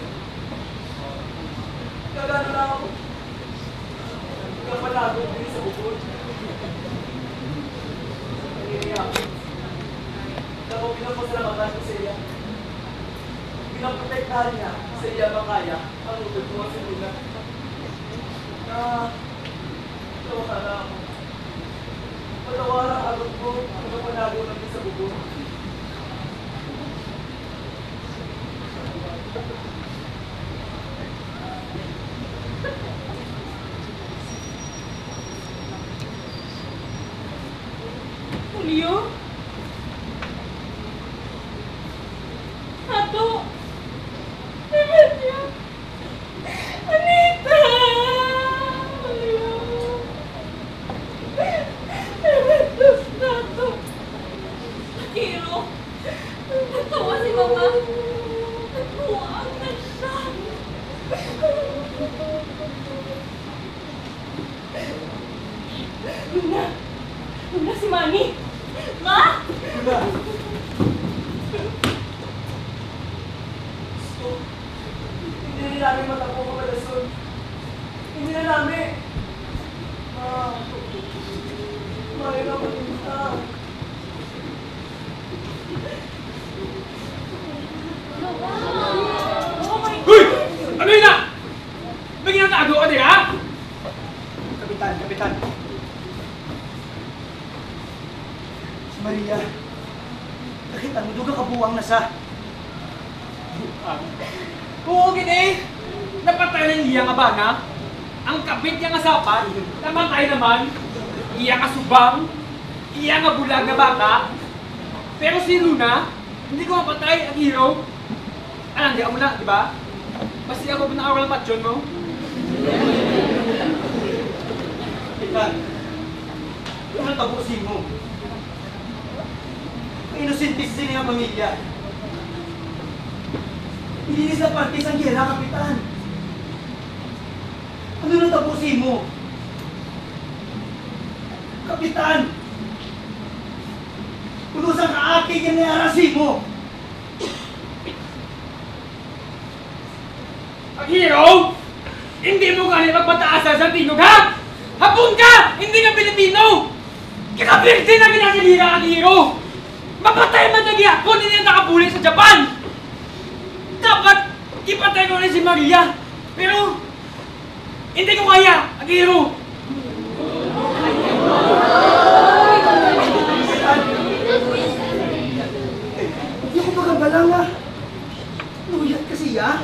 Speaker 5: Kagano lang ako. Kapalagod din sa bukod. Nangyayak. Ako pinapasalamatan ko sa iya. Pinaprotektahan niya sa iya makaya ang utod ko sa luna. Na, tawa na ako. Patawaran ang agad ko ang kapanago namin sa bukod.
Speaker 3: Julio? Ato? Emilio? Anita! Julio? Emilio Nato!
Speaker 6: Hiro, natawa si Mama. Nagbuwag na siya.
Speaker 3: Luna! Luna, si Manny!
Speaker 6: Ma!
Speaker 5: Luna! Gusto, hindi rin namin matakbo kapalason. Hindi na namin. Ma, mahal na matinta.
Speaker 3: Oh my
Speaker 1: Hoy! Ano yun na? May ginatago ka din, ha?
Speaker 2: Kapitan, kapitan. Si Maria, nakita mo, duga kabuwang na sa...
Speaker 1: Oo, gini. Napatay ng iya nga bana. Ang kapit niya nga sapat, namatay naman. Iya nga subang. Iya nga bulag na bata. Pero si Luna, hindi ko mapatay ang hero. Alam, di ka mo na, di ba? Basta ako pinakawalan patyon mo.
Speaker 2: Kapitan, ano tapusin mo? Inusintis din ang pamilya. Ilinis na partis ang gera, kapitan. Ano nang tapusin mo? Kapitan! Unusan ka aking yan na arasin mo!
Speaker 1: Ang hero! Hindi mo ganit magpataasan sa tingog, ha? Hapon ka! Hindi ka Pilipino! Kikabirti na ginasilira ang hero! Mapatay man na gihapon, hindi na nakabuli sa Japan! Dapat ipatay ko rin si Maria! Pero, hindi ko kaya ang hero!
Speaker 2: Hindi ko pagkabalang nga. Luyat kasi ya.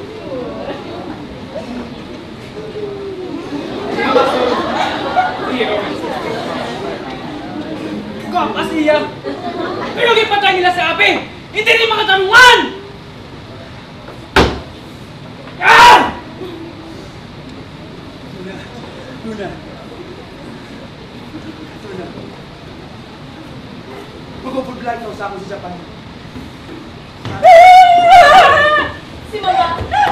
Speaker 1: Hero! Kung kasi yan! Pero ipatay nila sa api! Hindi rin mga tanungan! Ah!
Speaker 2: Luna. Luna. Luna. Magpupudlay ka sa ako sa Japan.
Speaker 6: Si Mama!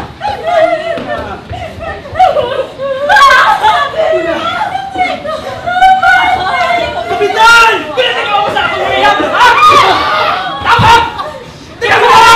Speaker 2: Kapitan!
Speaker 1: Pinatay ko sa ako Maria! Ha? Tama! Hindi ka mo!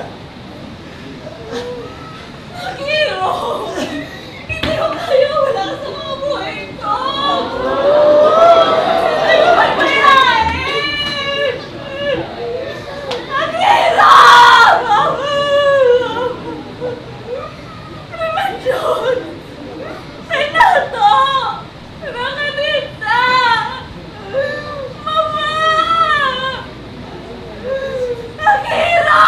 Speaker 3: Akiro! Hindi ko kaya wala ka sa mga buhay ko! Hindi ko pagpayain! Akiro! Remansion! Renato! Ranganita! Mama! Akiro!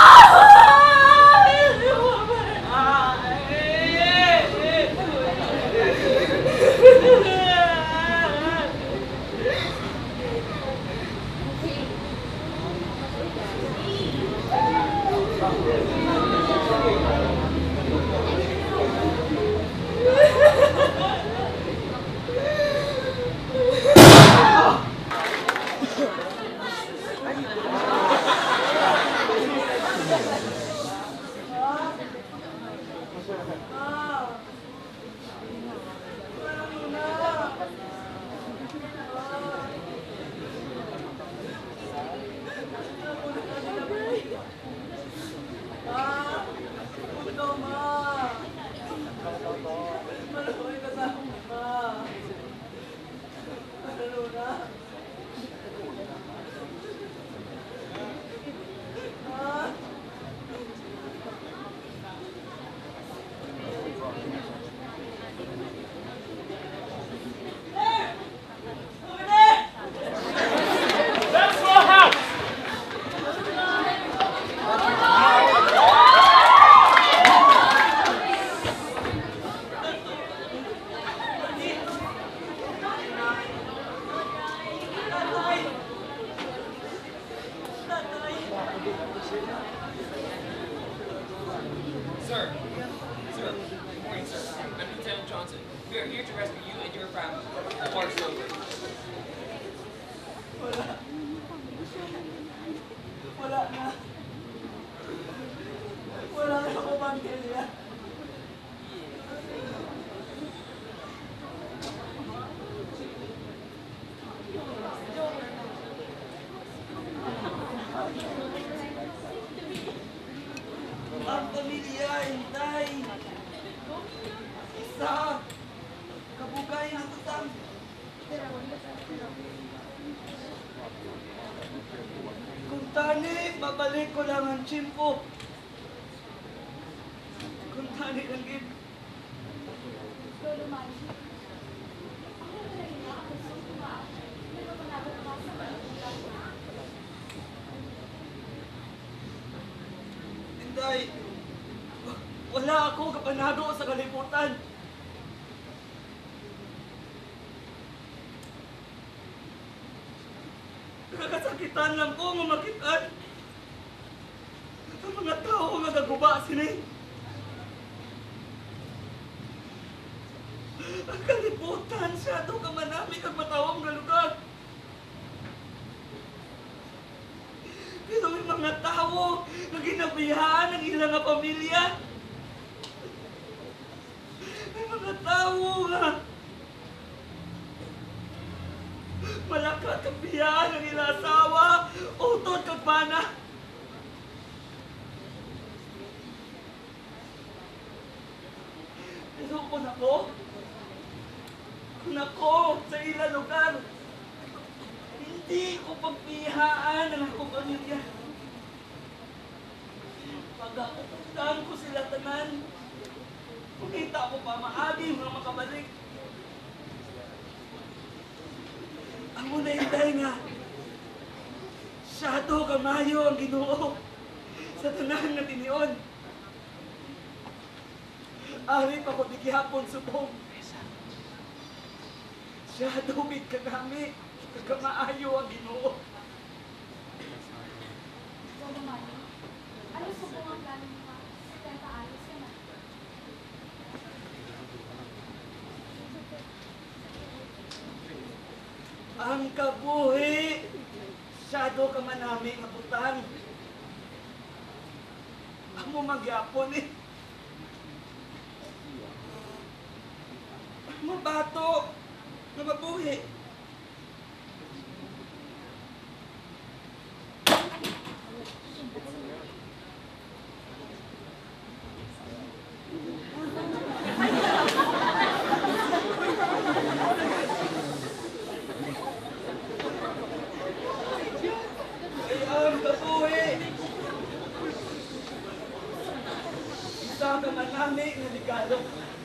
Speaker 1: Sir, sir, good morning, sir. I'm Lieutenant Johnson. We are here to rescue you and your family. March over.
Speaker 2: Wala. Wala na. Wala na ako, pamilya. Ang pamilya, hintay. Isa. Kabugay ng tutang. Kung tani, babalik ko lang ang chimpo. Kung tani lang gid.
Speaker 6: Lolo Manji, ako na rin ako sa mga. Pero panabot ka sa mga.
Speaker 2: Hinday, wala ako kapanado sa kalibutan. Nakasakitan lang ko nga makitaan. Ang mga tao nga naguba sini. Ang kalibutan siya ito ka manami kag matawang nga lugar. Pero may mga tao na ginabihan ang ilang nga pamilya. May mga tao nga malakat kag biyahan ang ilang asawa, utod kag bana. Pero kung ako, kung ako sa ilang lugar, hindi ko pagpihaan ang akong pamilya. Pag-akutan ko sila tanan, kung ko pa maagi mga makabalik. Ang muna hinday nga, siyado kamayo ang Ginoo sa tanan nga tinion. Ari pa ko di gihapon subong. Siyado big kagami. Kagamaayo ang Ginoo.
Speaker 6: Lolo Manji, ano sa buong plano mo ka? setenta anos ka na.
Speaker 2: Ang kabuhi, siyado ka manami nga butang. Amo magyapon eh. Mabato nga mabuhi. siya ka manami nga ligalo.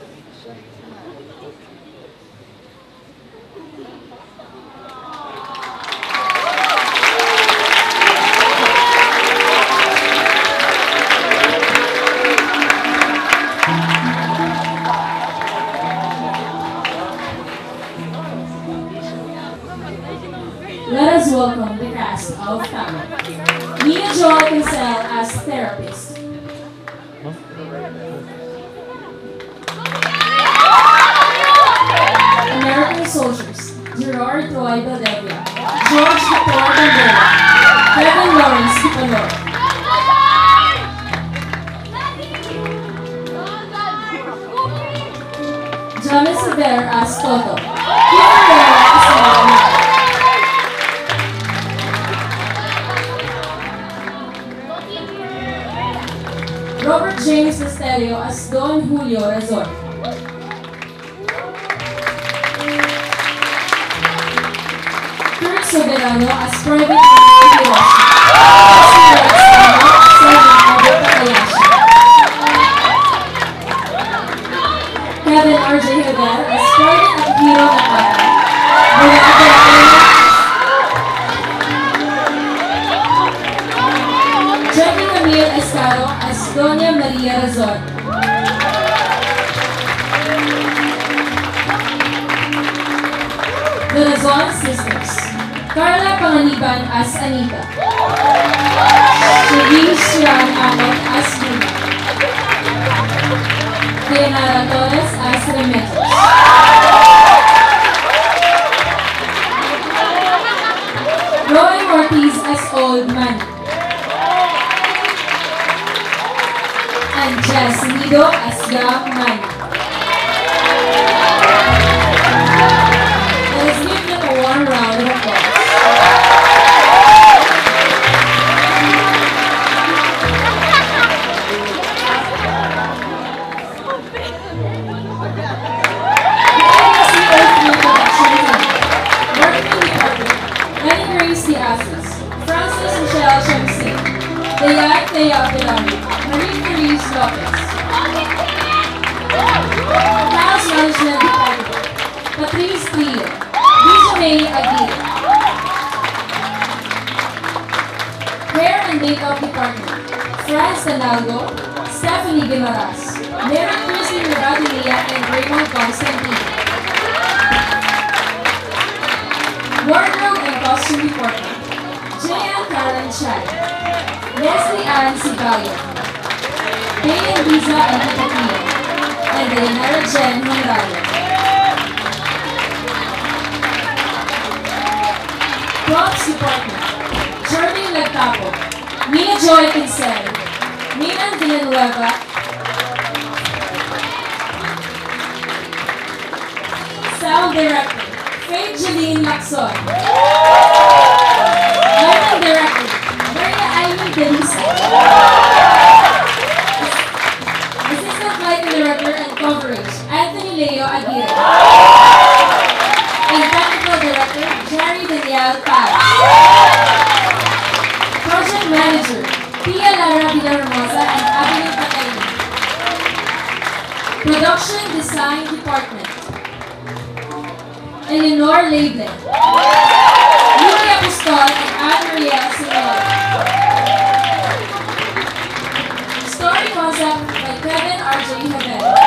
Speaker 8: Let us welcome the cast of Tama. Mia Joy Cancel as therapist. American Soldiers, Gerard Roy Valdevia, George Victor Bandera, Kevin Lawrence Kipanor. James Sever as Toto. Peter Rivera as Mama. Robert James Esterio as Don Julio Razor. Kurt Soberano as Private Henry Hiroshi. Kevin R J Heber as Private Akihiro Nakata. Jeffrey Camille Escaro as Doña Maria Razon. The Razon Sisters. Carla Panganiban as Anita. Shireen Shiran Amon as Luna. Leonara Torres as Remedios. Roy Ortiz as Old Man. And Jess Nido as Young Man. Let us give them a warm round of applause. Lenny Grace Diazes, Francis Michelle Shamsi, Dayat Thea Pilami, Marie Therese Lopez, House Management Department, Patrice Trio, Bijamay Aguirre, Hair and Makeup Department, Franz Tanago, Stephanie Guimaras, Mary Christine Radilia and Raymond Constantine. Wardrobe and Costume Department, J L Karen Chai, Leslie Ann Sigayo, Day and Lisa and Hipatio, and Dayanara Jen Honrayo. Props Department, Jeremy Lagtapo, Mina Joy Pincel, Mina Villanueva, Sound Director, Faith Jeline Lacson. Lighting Director, Maria Amy Delisa. Assistant Lighting Director and Coverage, Anthony Leo Aguirre. And Technical Director, Jerry Daniel Paz. Project Manager, Pia Lara Villahermosa and Abilene Patay. Production Design Department, Eleanor Laidler, Julia Pistol and Anne-Maria Simon. Story concept by Kevin R J Heber.